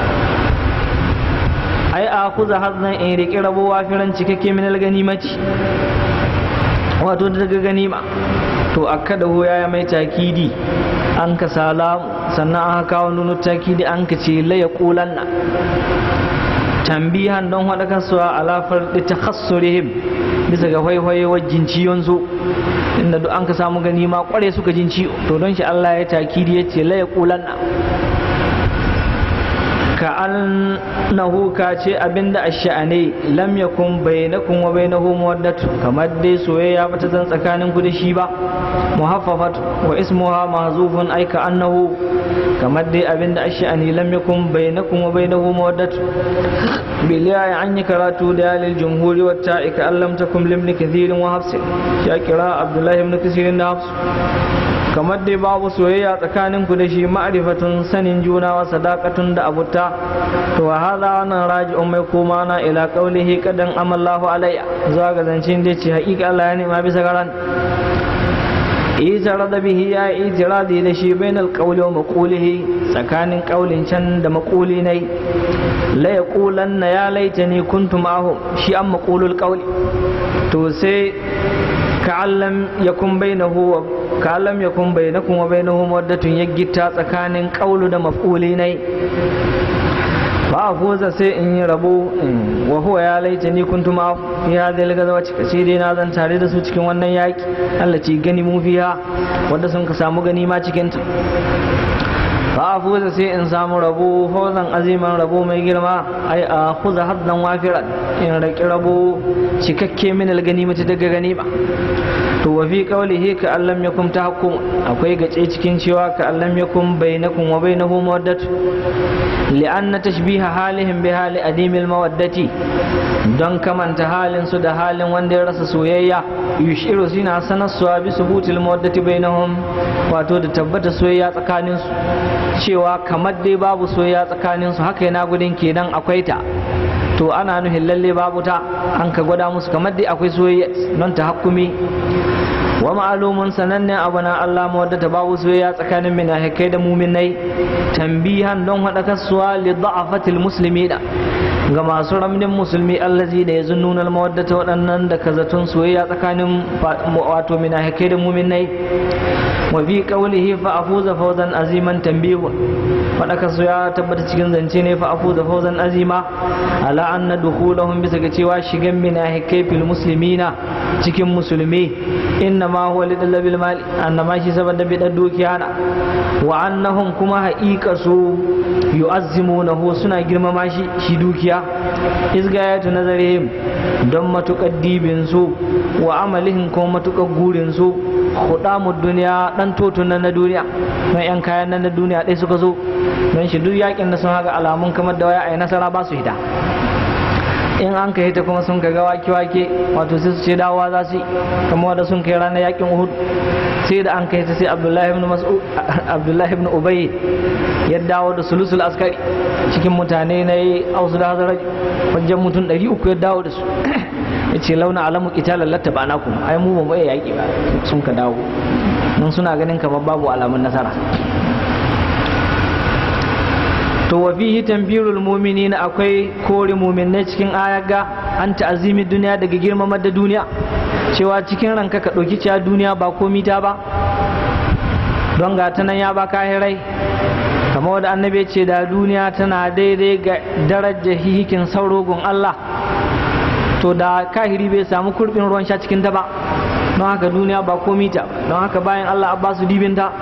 ai akuza hazan in riki rabo wafiran cikakke min alganimati wato daga ganima to akkada ya mai takidi an ka salamu sannan aka kawo nunu takidi an ka ce la yaqulanna tambihan don hada kasuwa ala fardi takhassurihim bisa ga haihuwa wajin ciyon su inda duk an ka samu ganima kware suka jin ciwo to don shi Allah ya takidi ya ce la yaqulanna ka annahu ka ce abinda ash'ani lam yakun bainakum wa bainahu mawaddatu kamar dai soyayya bata zan tsakanin ku da shi ba muhaffafat wa ismuha mahzufun ay ka annahu kamar dai abinda ash'ani lam yakun bainakum wa bainahu mawaddatu billahi an yi karatu da lil jumhuri wa ta'ika allam takum limni kathirin wa hafs ya kira abdullahi ibn kathirin da hafs kamar dai babu soyayya tsakanin ku da shi ma'rifatun sanin juna wa sadaqatun da abuta to hadha wannan raji'un mai koma na ila qaulihi kadan amallahu alayya zuwa ga zancin da ce haƙiƙa Allah ya nema bisa garan ijarada bihi ya ijradi da shi bainal qawli wa maqulihi tsakanin qaulin can da maquli ne la yaqulanna ya laitani kuntu ma'ahum shi an maqulul qawli to sai ka'allam yakun bainakum wa bainahu mawaddatun yaggita tsakanin qawlu da maf'uli ne fa fuza sai in yi rabo wa huwa ya laitani kuntu ma fi hadhihi al-ghazwa kace dai na zan tare da su cikin wannan yaki Allah ci gani mu fiha wanda sun ka samu gani ma cikin ta fa fuza sai in samu rabo fawzan aziman rabo mai girma ai a khuza haddan wafiran in raki rabo cikakke min al-ganimati daga ganima to wa fi qawlihi ka allam yakum tahkum akwai gace cikin cewa ka allam yakum bainakum wa bainahu mawaddatu li'anna tashbiha halihim bi hali adimil mawaddati don kamanta halin su da halin wanda ya rasa soyayya yushiru sina sanaswa bi subutil mawaddati bainahum wato da tabbata soyayya tsakanin su cewa kamar dai babu soyayya tsakanin su haka yana gudun kenan akwai ta to ana nuhin lalle babu ta an ka gwada musu kamar dai akwai soyayya don ta hakumi wa ma'alumun sanannen abu na Allah mawaddata babu soyayya tsakanin munafikai da muminai tambihan don hada kasuwa li da'afatil muslimina ga masu ramnin musulmi allazi da yazunnuna mawaddata waɗannan da kazatun soyayya tsakanin wato munafikai da muminai wa fi qawlihi fa afuza fawzan aziman tambihu fada kasu ya tabbata cikin zance ne fa afuza fawzan azima ala anna dukhulahum bisa ga cewa shigan munafikai fil muslimina cikin musulmi inna ma huwa lidalabil mali annama shi saboda bidar dukiya na wa annahum kuma haƙiƙa su yu'azzimunahu suna girmama shi dukiya izgayatu nazarihim don matukar dibin su wa amalihim kuma matukar gurin su hudamu duniya dan totun nan na duniya don yan kayan nan na duniya dai suka zo don shi duk yakin da sun haka alamun kamar da waya ai nasara ba su hita in an kai ta kuma sun ka ga wake wato sai su ce dawowa za su yi kamar wanda sun kai ranar yakin Uhud sai da an kai ta sai Abdullahi ibn Ubay ya dawo da sulusul askari cikin mutane na yi ausu da hazara wajen mutum 300 ya dawo da su ya ce launa alamu qitalan lattaba na kuma ai mu ba mu iya yaki ba sun ka dawo mun suna ganin kamar babu alamun nasara. To wa fihi tanbirul mu'minina akwai kore mu'minai cikin ayaga an ta'azimi duniya daga girmamar da duniya cewa cikin ranka ka dauki cewa duniya ba komi ta ba don ga ta nan ya ba kahirai kamar wanda annabi ce da duniya tana daidai ga darajar hihikin saurogon Allah to da kahiri bai samu kurbin ruwan sha cikin ta ba don haka duniya ba komi ta don haka bayan Allah abbasu dibinta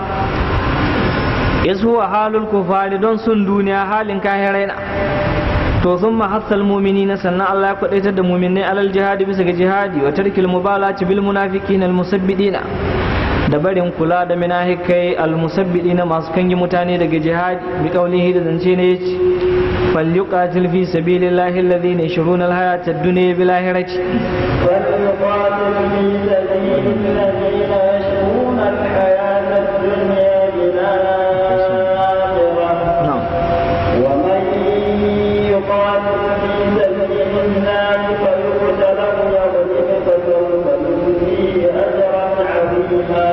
yasu halul kufari don sun duniya halin kahirai na to sun mahassal mu'minina sannan Allah ya kwadaitar da mu'minai alal jihadi bisa ga jihadi wa tarkil mubalati bil munafiqina al musabbidina da barin kula da munafikai al musabbidina masu kangi mutane daga jihadi bi kaulihi da zance ne yace falyuqatil fi sabilillahi alladhina yashruna al hayata ad-dunya bil akhirati فليقاتل في سبيل الذين يشرون الحياة الدنيا بالآخرة ومن يقاتل في سبيل الله فيقتل أو يغلب فسوف نؤتيه أجرا عظيما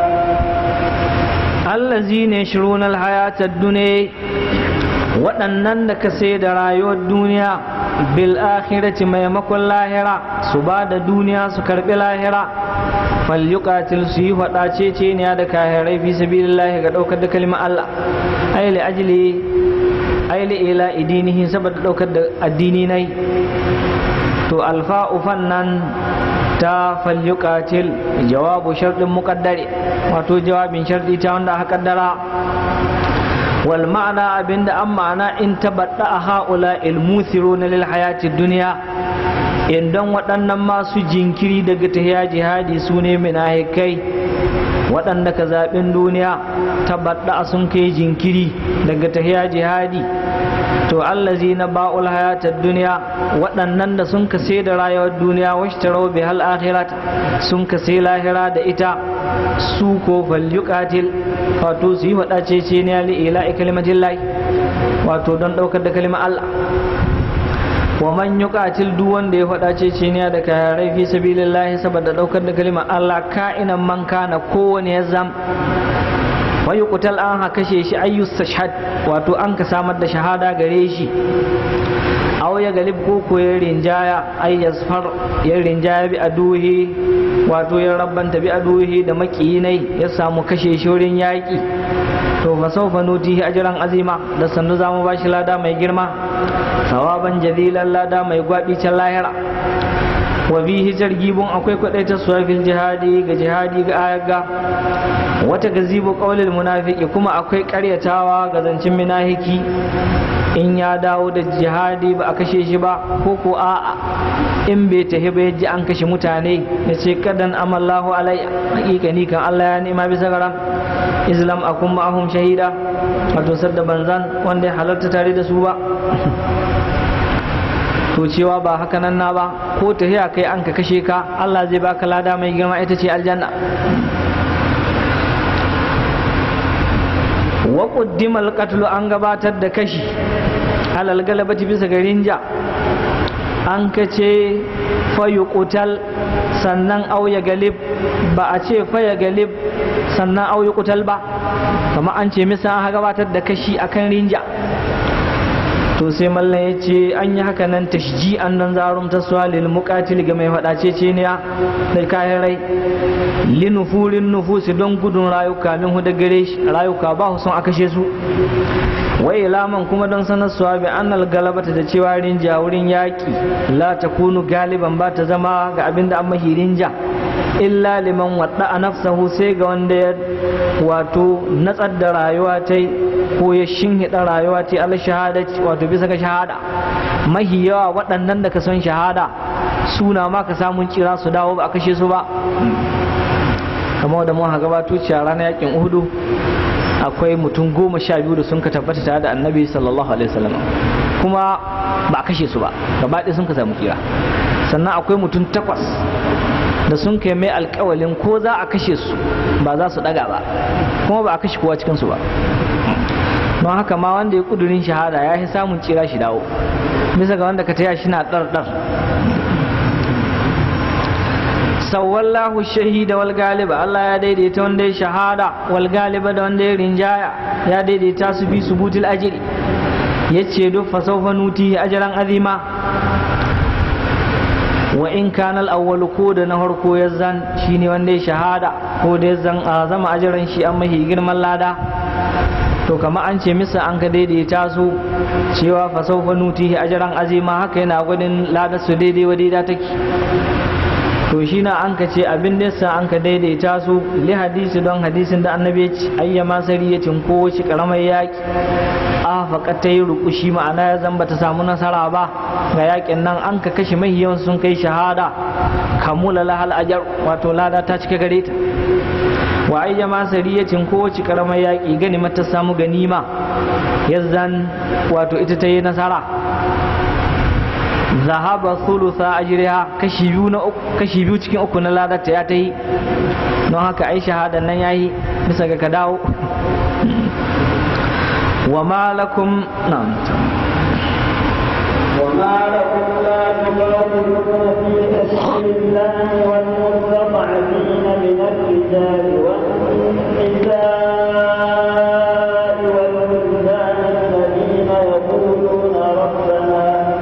الذين يشرون الحياة الدنيا waɗannan da ka sai da rayuwar duniya bil akhirati maimakon lahira su ba da duniya su karɓi lahira falyuqatil su yi faɗace ce ne da kahirai fi sabilillahi ga ɗaukar da kalmar Allah aili ajli aili ila idinihi saboda ɗaukar da addini nai to alfa'u fannan ta falyuqatil jawabu sharɗin muqaddari wato jawabin sharɗi ta wanda aka kaddara wal ma'ana abinda an ma'ana in tabadda a ha'ula ilmuthiruna lil hayati duniya idan waɗannan masu jinkiri daga tahiya jihadi su ne minahikai waɗanda ka zaɓin duniya tabadda sun kai jinkiri daga tahiya jihadi to allazi na ba'ul hayatad duniya waɗannan da sun kase da rayuwar duniya washtarau bi hal akhirat sun kase lahira da ita su ko falyuqatil wato su yi wadace ce ne li ila kalimatin lahi wato don daukar da kalimar Allah wa man yuqatil duk wanda ya wadace ce ne da kayarai fi sabilillahi saboda daukar da kalimar Allah ka'inan man kana kowane ya zam wa yuqtal an ha kashe shi ayyus shahad wato an ka samar da shahada gare shi aw ya galib ko ya rinjaya ay yasfar ya rinjaya bi aduhi wato ya rabbanta bi aduhi da makiyinai ya samu kashe shi wurin yaki to fa sawfa nutihi ajran azima da sannu zamu bashi lada mai girma sawaban jadilan lada mai gwabi can lahira wa bihi jargibun akwai kwadaita suwafil jihadi ga ayaga wata gazibu qaulil munafiqi kuma akwai karyatawa ga zancin munafiki in ya dawo da jihadi ba a kashe shi ba ko a'a in bai tahi ba yaji an kashe mutane ya ce kadan amallahu alai hakika ni kan Allah ya nema bisa garan islam akun ma'ahum shahida wato sadda banzan wanda ya halarta tare da su ba to cewa ba haka nan na ba ko tahiya kai an ka kashe ka Allah zai baka lada mai girma ita ce aljanna wa quddimal qatlu an gabatar da kashi alal galabati bisa garin ja an kace fayuqtal sannan au ya galib ba a ce faya galib sannan au yuqtal ba kamar an ce misa an gabatar da kashi akan rinja to sai mallan ya ce an yi haka nan tashji'an nan zarum taswa lil muqatil ga mai fadace ce ne da kayan rai linufurin nufusi don gudun rayuka min hu da gare shi rayuka ba su son a kashe su wai laman kuma don sanarwa bi annal galabata da cewa rinja wurin yaki la takunu galiban ba ta zama ga abinda an mahi rinja illa liman wadda a nafsahu sai ga wanda ya wato natsar da rayuwa ta ko ya shinhida rayuwa ta al shahada wato bisa ga shahada mahi yawa waɗannan da ka son shahada suna ma ka samun kira su dawo ba a kashe su ba kamar da mun ha gabato a ranar yakin Uhudu akwai mutum 12 da sun ka tabbata tare da annabi sallallahu alaihi wasallam kuma ba a kashe su ba gaba ɗaya sun ka samu kira sannan akwai mutum 8 da sun kai mai alƙawalin ko za a kashe su ba za su daga ba kuma ba a kashe kowa cikin su ba don haka ma wanda ya kudurin shahada ya yi samun kira shi dawo bisa ga wanda ka taya shi na ɗarɗar sawallahu shahida wal galiba Allah ya daidaita wanda ya shahada wal galiba da wanda ya rinjaya ya daidaita su bi subutul ajri yace duk fa sawfa nuti ajran azima wa in kana al-awwal ko da na farko yazan shine wanda ya shahada ko da yazan azama ajran shi amma hi girman lada to kama an ce misa an ka daidaita su cewa fa sawfa nuti ajran azima haka yana gudun lada su daidai wa daida take to shi na an ka ce abin nesa an ka daidaita su li hadisi don hadisin da annabi ya ce ayyama sariyacin ko shi karamar yaki a faƙa ta yi rukushi ma'ana ya zamba ta samu nasara ba ga yakin nan an ka kashe mahiyan sun kai shahada kamula lahal ajar wato lada ta cika gare ta wa ayyama sariyacin ko shi karamar yaki gani mata samu ganima yazzan wato ita ta yi nasara zahaba thulutha ajriha kashi biyu cikin uku na ladarta ya tayi don haka ai shahadan nan yayi bisa ga ka dawo wa malakum na'am wa malakum la tuqatiluna fi sabilillahi wal mustad'afina min ar-rijal wan nisa'i wal wildan alladhina yaquluna rabbana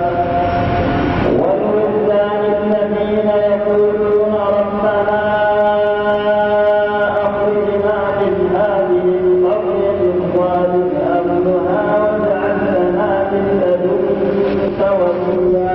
يقولون ربنا أخرجنا من هذه القرية الظالم أهلها واجعل لنا من لدنك وليا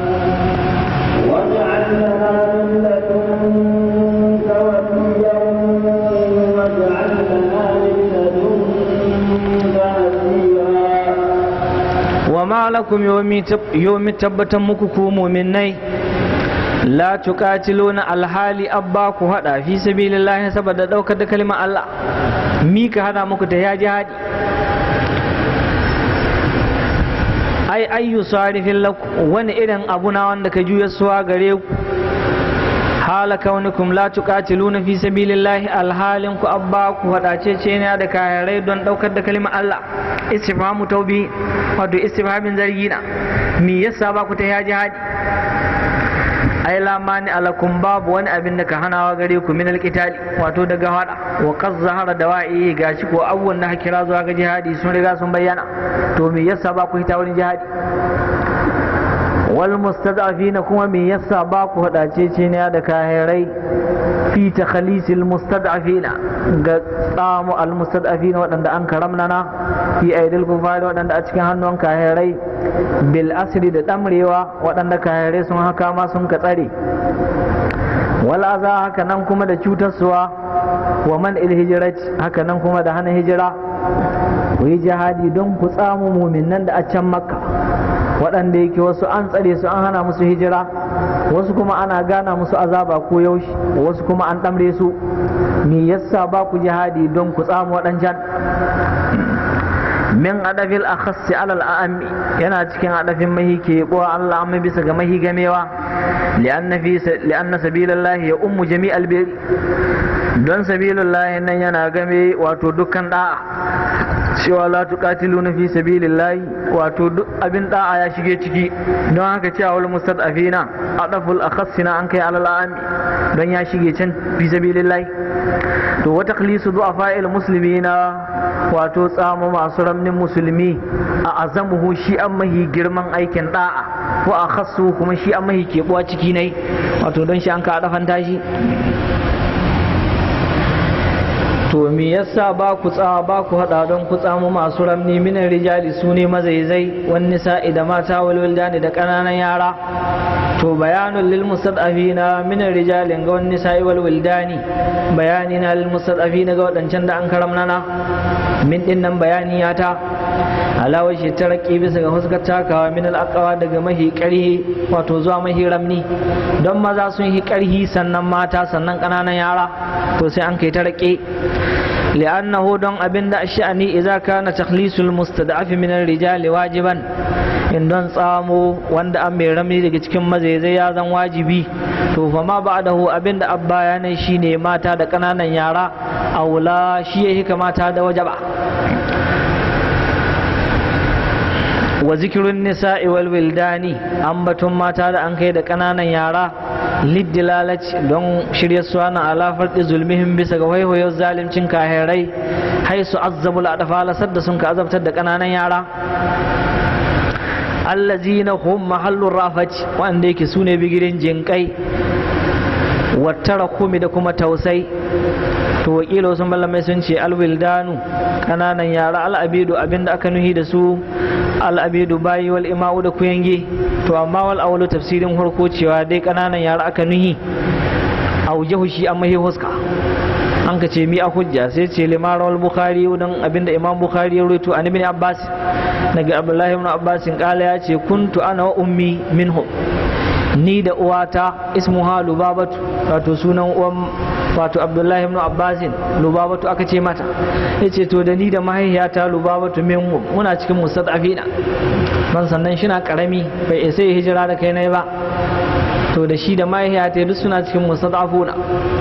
واجعل لنا من لدنك وليا واجعل لنا من لدنك نصيرا وما لكم يوم تبتم مككم مني la tuqatiluna alhali abba ku hada fi sabilillah saboda daukar da kalmar Allah mika hada muku ta yaji hadi ai ayyu sarifin lakum wani irin abu na wanda ka juya suwa gare ku hala kaunikum la tuqatiluna fi sabilillah alhalin ku abba ku hada ce ne da kayarai don daukar da kalmar Allah istifhamu taubi wato istifhamin zargina me yasa ba ku ta yaji hadi ai lamani alakum babu wani abin da ka hanawa gare ku min alqitali wato daga hada wa qad zahara dawa'i gashi ko abubuwan da kira zuwa ga jihadi sun riga sun bayyana to me yasa ba ku hita wurin jihadi wal mustad'afina kuma me yasa ba ku hadace ce ne da kahirai fi takhalisil mustad'afina ga tsamu al mustad'afina wadanda an karamnana fi aidil kufari wadanda a cikin hannun kahirai bil asri da damrewa waɗanda kayarai sun haka ma sun ka tsare wala za haka nan kuma da cutarsuwa wa man il hijrat haka nan kuma da hana hijira ku yi jihadi don ku tsamu muminan da a can makka waɗanda yake wasu an tsare su an hana musu hijira wasu kuma ana gana musu azaba ko yaushe wasu kuma an ɗamre su me yasa ba ku jihadi don ku tsamu waɗancan min adafil akhassi alal a'ammi yana cikin adafin mahi ke bowa Allah amma bisa ga mahi gamewa li'anna sabilallahi ya ummu jami'al bir don sabilullahi nan yana game wato dukkan da'a cewa la tuqatiluna fi sabilillahi wato duk abin da'a ya shige ciki don haka cewa wal mustad'afina adaful akhassina an kai alal a'ammi don ya shige can fi sabilillahi to wa takhlisu du'afa'il muslimina wato tsamu masu ramni ramnin musulmi a azamuhu shi an mahi girman aikin da'a wa akhassu kuma shi an mahi kebuwa ciki ne, wato don shi an ka dafanta shi. to me yasa ba ku hada don ku tsamu masu ramni minan rijali su ne mazaizai wani nisa'i da mata walwaldani da ƙananan yara. to bayanun lil mustad'afina minan rijalin ga wani nisa'i walwaldani, bayani na lil mustad'afina ga wadancan da an karamnana min din nan bayani ya ta alawa shi taraki bisa ga huskar takawa min al daga mahi karhi wato zuwa mahi ramni, don maza sun yi karhi sannan mata sannan ƙananan yara, to sai an kai taraki li'annahu don abinda sha'ani idza kana takhlisul mustad'af min ar-rijali wajiban, in don tsamo wanda an mai ramni daga cikin mazaizai ya zan wajibi, to fa ma ba'dahu abinda abba yana shine mata da ƙananan yara aula shi yake kamata da wajaba. wa zikrun nisa'i wal wildani, ambaton mata da an kai da ƙananan yara liddilalati don shirya suwana ala farɗi zulmihim bisa ga waiwayo zalimcin kahirai haisu azzabul adfala sadda sun ka azabtar da ƙananan yara allazina hum mahallur rafati, wanda yake sune bigirin jinkai wattara kumi da kuma tausai. to wakilo sun ballamai sun ce alwildanu ƙananan yara al'abidu abinda aka nuhi da su al'abidu bayi wal ima'u da kuyange. to amma wal awwalu tafsirin harko cewa dai ƙananan yara aka nuhi aujahu shi amma hi huska an ka ce mi a hujja sai ce limara wal bukhari dan abinda imam bukhari ya rawaito an ibn abbas daga abdullahi ibn abbas kala ya ce kuntu ana wa ummi minhu, ni da uwata ismuha lubabatu, wato sunan uwan wato abdullahi ibn abbasin lubabatu aka ce mata, yace to da ni da mahaihiyata lubabatu minhu muna cikin mustad'afina, man sannan shi na karami bai isa hijira da kai nai ba, to da shi da mahaihiyata duk suna cikin mustad'afuna.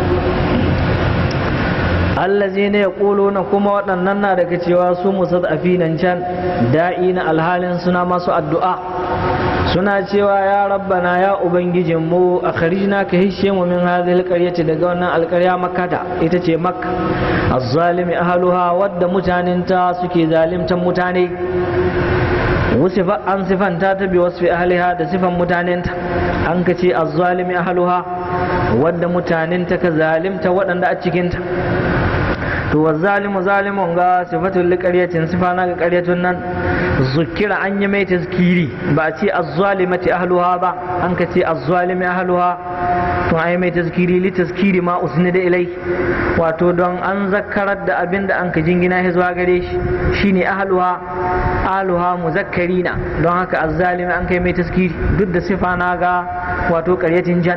allazina yaquluna kuma waɗannan na daga cewa su mustad'afinan can da'i na alhalin suna masu addu'a suna cewa ya rabbana ya ubangijinmu akhrijna ka hishe mu min hadhihi alqaryati daga wannan alqarya makkata ita ce makka az-zalimi ahluha wadda mutanenta suke zalimtan mutane wasifa an sifanta ta bi wasfi ahliha da sifan mutanenta an ka ce az-zalimi ahluha wadda mutanenta ka zalimta waɗanda a cikinta. to wazzalimu zalimun ga sifatul liqaryatin sifana ga qaryatun nan zukira an yi mai tazkiri ba a ce az-zalimati ahluha ba an ka ce az-zalimi ahluha, to ai mai tazkiri li tazkiri ma usnida ilai, wato don an zakkarar da abin da an ka jingina zuwa gare shi shine ahluha muzakkarina, don haka az-zalimi an kai mai tazkiri duk da sifana ga wato qaryatin jan.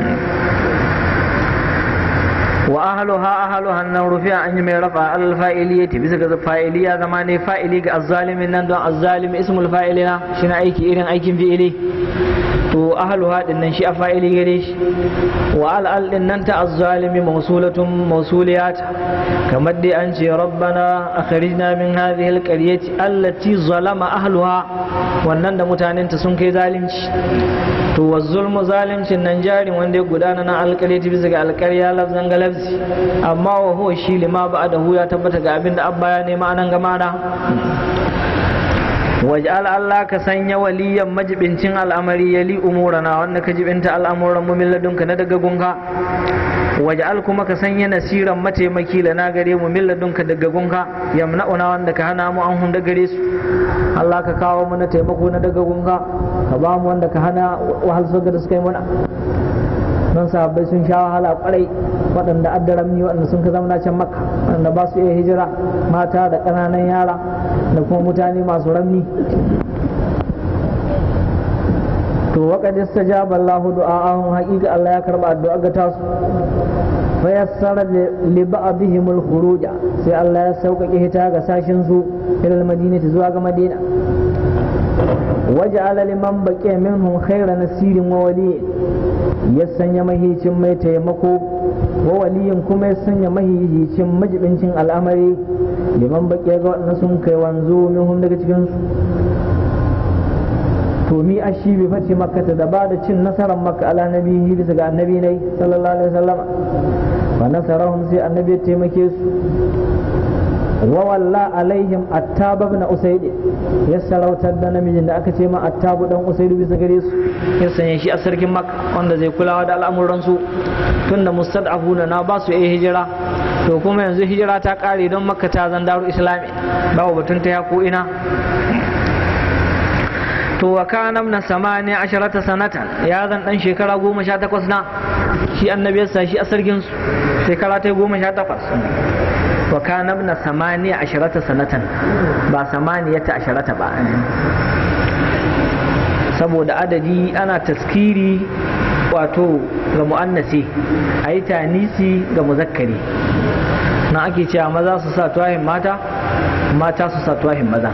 wa ahluha nan rufi'a an yi mai rafa al-fa'iliyati bisa ga fa'iliya zama ne fa'ili ga az-zalimin nan don az-zalimi ismul fa'ilina shi na aiki irin aikin fi'ili, to ahluha din nan shi a fa'ili gare shi. wa al din nan ta az-zalimi mawsulatun mawsuliyat, kamar dai an ce rabbana akhrijna min hadhihi al-qaryati allati zalama ahluha, wannan da mutanen ta sun kai zalunci. to wa zulmu zalimcin nan jarin wanda ya gudana na alƙaryati bisa ga alƙarya lafzan ga lafzi, amma wa huwa shi lima ba'dahu ya tabbata ga abin da abba ya nema anan gama da. waj'al Allah ka sanya waliyan majibincin al'amari yali umurana wanda ka jibinta al'amuran mu min ladunka na daga gunka. waj'al kuma ka sanya nasiran mataimaki lana gare mu min ladunka daga gunka, yamna'una wanda ka hana mu an hun da gare su. Allah ka kawo mu na taimako na daga gunka, ka ba mu wanda ka hana wahalsar da suka yi muna. don sahabbai sun sha wahala kwarai waɗanda addaramni waɗanda sun ka zama can makka waɗanda ba su iya hijira, mata da ƙananan yara da kuma mutane masu ramni. to waƙad istajaba Allahu du'a'ahum, haƙiƙa Allah ya karɓa addu'a ga tasu. fa yassara li ba'dihim al-khuruj, sai Allah ya sauƙaƙe hita ga sashin su ila al-madinati zuwa ga Madina. waja'ala liman baqiya minhum khayra nasirin wa wali, ya sanya mahicin mai taimako wa waliyin kuma ya sanya mahicin majibincin al'amari liman baqiya ga waɗanda sun kai wanzu minhum daga cikin su. to mi ashi bi fati makkata da ba da cin nasarar makka ala nabihi bisa ga annabi ne sallallahu alaihi wasallam, fa nasarahum sai annabi ya taimake su. wa walla alaihim attab ibn usayd ya sarautar da namijin da aka ce ma attab dan usayd bisa gare su ya sanya shi a sarkin makka wanda zai kulawa da al'amuran su tunda mustad'afuna na ba su hijira to kuma yanzu hijira ta kare don makka ta zan daru islami babu batun ta ya ko ina to wa kana min 18 sanatan ya zan dan shekara 18 na shi annabi ya sa shi a sarkin su shekara ta 18 wa kana min 18 sanatan ba 18 ba saboda adadi ana taskiri wato ga mu'annasi ayi tanisi ga muzakkari na ake cewa maza su sa tuwahin mata mata su sa tuwahin maza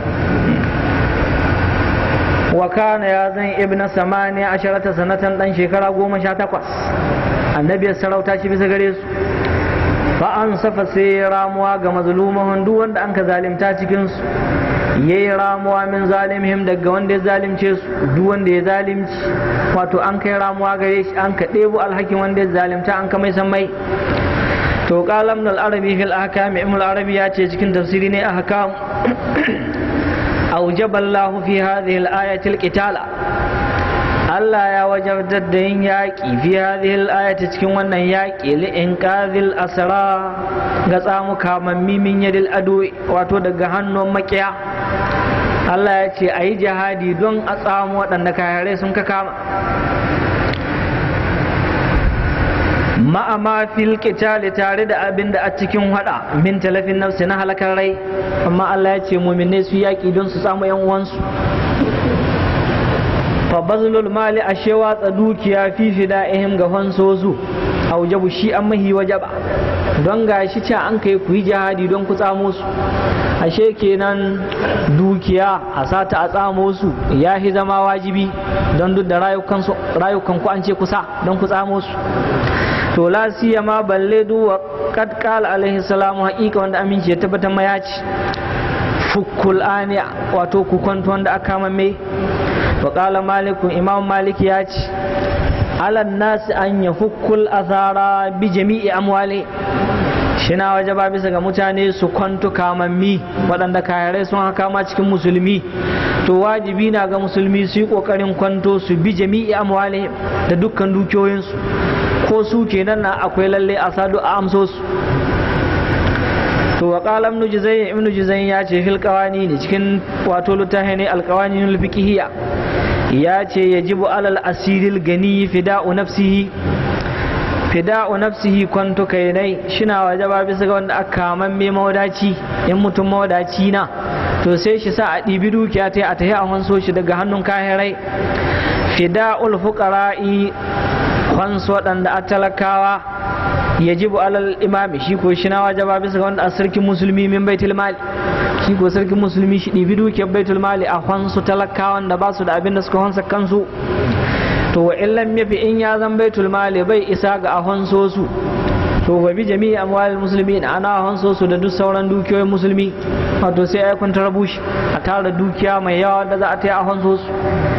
wa kana ya zan ibna 18 sanatan dan shekara 18 annabi ya sarauta shi bisa gare su fa an safa sai ramuwa ga mazlumahun duk wanda an ka zalimta cikin su yayi ramuwa min zalimhim daga wanda ya zalimce su duk wanda ya zalimci wato an kai ramuwa gare shi an ka ɗebo alhakin wanda ya zalimta an ka mai san mai to qala ibn al-arabi fil ahkam ibn al-arabi ya ce cikin tafsiri ne ahkam أوجب الله في هذه الآية القتال Allah ya wajabtar da yin yaƙi fi hadhihi al-ayati cikin wannan yaƙi li inqadhil asra ga tsamu kamammi min yadil adu wato daga hannun makiya Allah ya ce ayi jihadi don a tsamu waɗanda kayarai sun ka kama ma'ama fil qitali tare da abin da a cikin hada min talafin nafsi na halakar rai amma Allah ya ce mu'minai su yaƙi don su samu yan uwansu fa bazlul mali ashe watsa dukiya fi fida'ihim ga fansozu aujabu shi an mahi wajaba don gashi ca an kai ku yi jihadi don ku tsamo su ashe kenan dukiya a sata a tsamo su ya fi zama wajibi don duk da rayukan ku an ce kusa don ku tsamo su to la siyama balle duwa kad qala alaihi salamu haqiqa wanda aminci ya tabbatar ma ya ci fukul aniya wato ku kwanto wanda aka mamme wa qala malikun imam malik ya ci alan nasi an yafukkul azara bi jami'i amwali shina wajaba bisa ga mutane su kwanto kamammi waɗanda kayarai sun haka ma cikin musulmi to wajibi na ga musulmi su yi ƙoƙarin kwanto su bi jami'i amwali da dukkan dukiyoyinsu ko su kenan na akwai lalle a sadu a amso su to wa qala ibn juzayy ya ce fil qawani cikin wato lutahi ne al qawani al fiqhiyya ya ce yajibu alal asiril gani fida'u nafsihi kwanto kai nai shina wajaba bisa ga wanda aka mamme mawadaci in mutum mawadaci na to sai shi sa a ɗibi dukiya ta a tahi a hanso shi daga hannun kahirai fida'ul fuqara'i hanso waɗanda a talakawa yajibu alal imami shi ko shina wajaba bisa ga wanda a sarkin musulmi min baitul mali shi ko sarkin musulmi shi ɗibi dukiyar baitul mali a hansu talakawan da ba su da abin da suka hansa kansu to wa illam yafi in ya zan baitul mali bai isa ga a hanso su to wa bi jami'i amwalil muslimin ana hanso su da duk sauran dukiyoyin musulmi wato sai ai kun tarabushi a tara dukiya mai yawa da za a taya a hanso su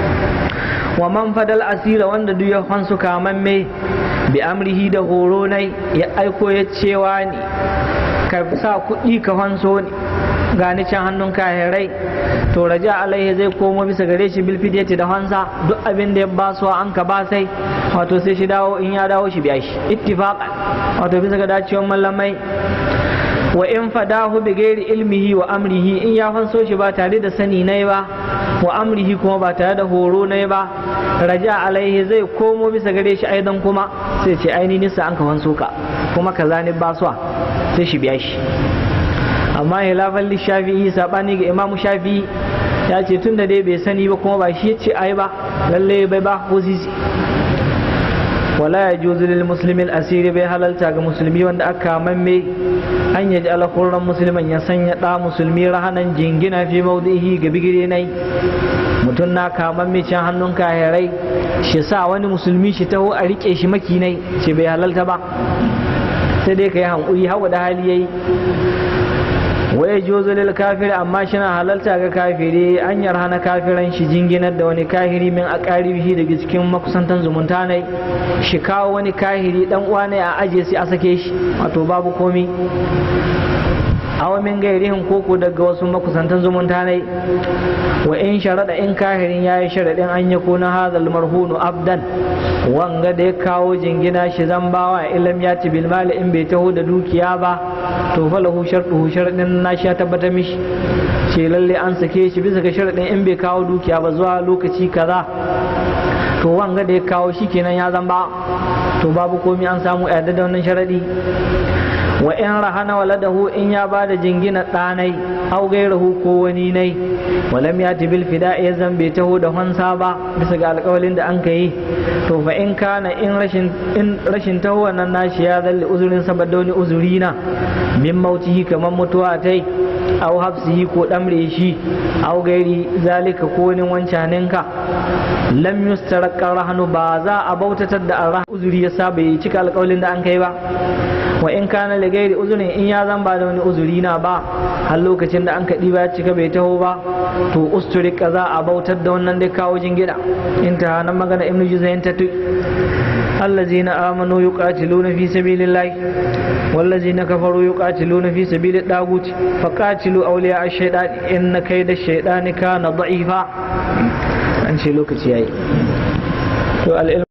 wa man fadal asira wanda duk ya hansu kamamme bi amrihi da horo nai ya aiko ya cewa ni ka sa kuɗi ka hanso ni gani can hannun kahirai to raja alaihi zai komo bisa gare shi bil fidiyati da hansa duk abin da ya ba su an ka ba sai wato sai shi dawo in ya dawo shi biya shi ittifaqan wato bisa ga dacewar mallamai wa in fadahu bi ghairi ilmihi wa amrihi in ya fanso shi ba tare da sani nai ba wa amrihi kuma ba tare da horo nai ba raja alaihi zai komo bisa gare shi aidan kuma sai ce aini nisa an ka fanso ka kuma kaza ne ba su sai shi biya shi amma hilafan lishafi'i sabani ga imamu shafi'i ya ce tun da dai bai sani ba kuma ba shi ya ce ai ba lalle bai ba ko sisi wala ya juzu lil muslimin asiri bai halalta ga musulmi wanda aka mamme an yaji alkurran musulman ya sanya da musulmi rahanan jingina fi maudihi ga bigire nai mutum na kamamme can hannun kahirai shi sa wani musulmi shi taho a rike shi makinai ce bai halalta ba sai dai ka yi hankuri hawa da hali yayi waya jozo lil kafir amma shina halalta ga kafiri an yarhana kafiran shi jinginar da wani kahiri min aqaribihi daga cikin makusantan zumunta ne shi kawo wani kahiri dan uwa ne a aje sai a sake shi wato babu komi aw min gairihin koko daga wasu makusantan zumunta ne wa in sharada in kahirin yayi sharadin an yakuna hadhal marhunu abdan wanga da ya kawo jingina shi zan bawa ilam yati bil mali in bai taho da dukiya ba to falahu shartuhu sharadin nashi ya tabbata mishi ce lalle an sake shi bisa ga sharadin in bai kawo dukiya ba zuwa lokaci kaza to wanga da ya kawo shi kenan ya zan ba to babu komai an samu yarda da wannan sharadi wa in rahana waladahu in ya bada jingina ɗanai au gairahu ko wani nai walam yati bil fida ya zambe taho da hansa ba bisa ga alƙawalin da an kai to fa in kana in rashin taho wannan nashi ya zalli uzurin saboda wani uzuri na min mautihi kamar mutuwa tai au hafsihi ko damre shi au gairi zalika ko wani wancaninka lam yustarqa rahnu ba za a bautatar da arah uzuri ya saba yi cika alƙawalin da an kai ba wa in kana da gairi uzurin in ya zan ba da wani uzuri na ba har lokacin da an kaɗi ba ya cika bai taho ba to usturika za a bautar da wannan da kawo jingina inta nan magana ibnu juzayn ta tu allazina amanu yuqatiluna fi sabilillahi wallazina kafaru yuqatiluna fi sabilit dagut faqatilu awliya ash-shaytan inna kayda ash-shaytani kana da'ifa an ce lokaci yayi to al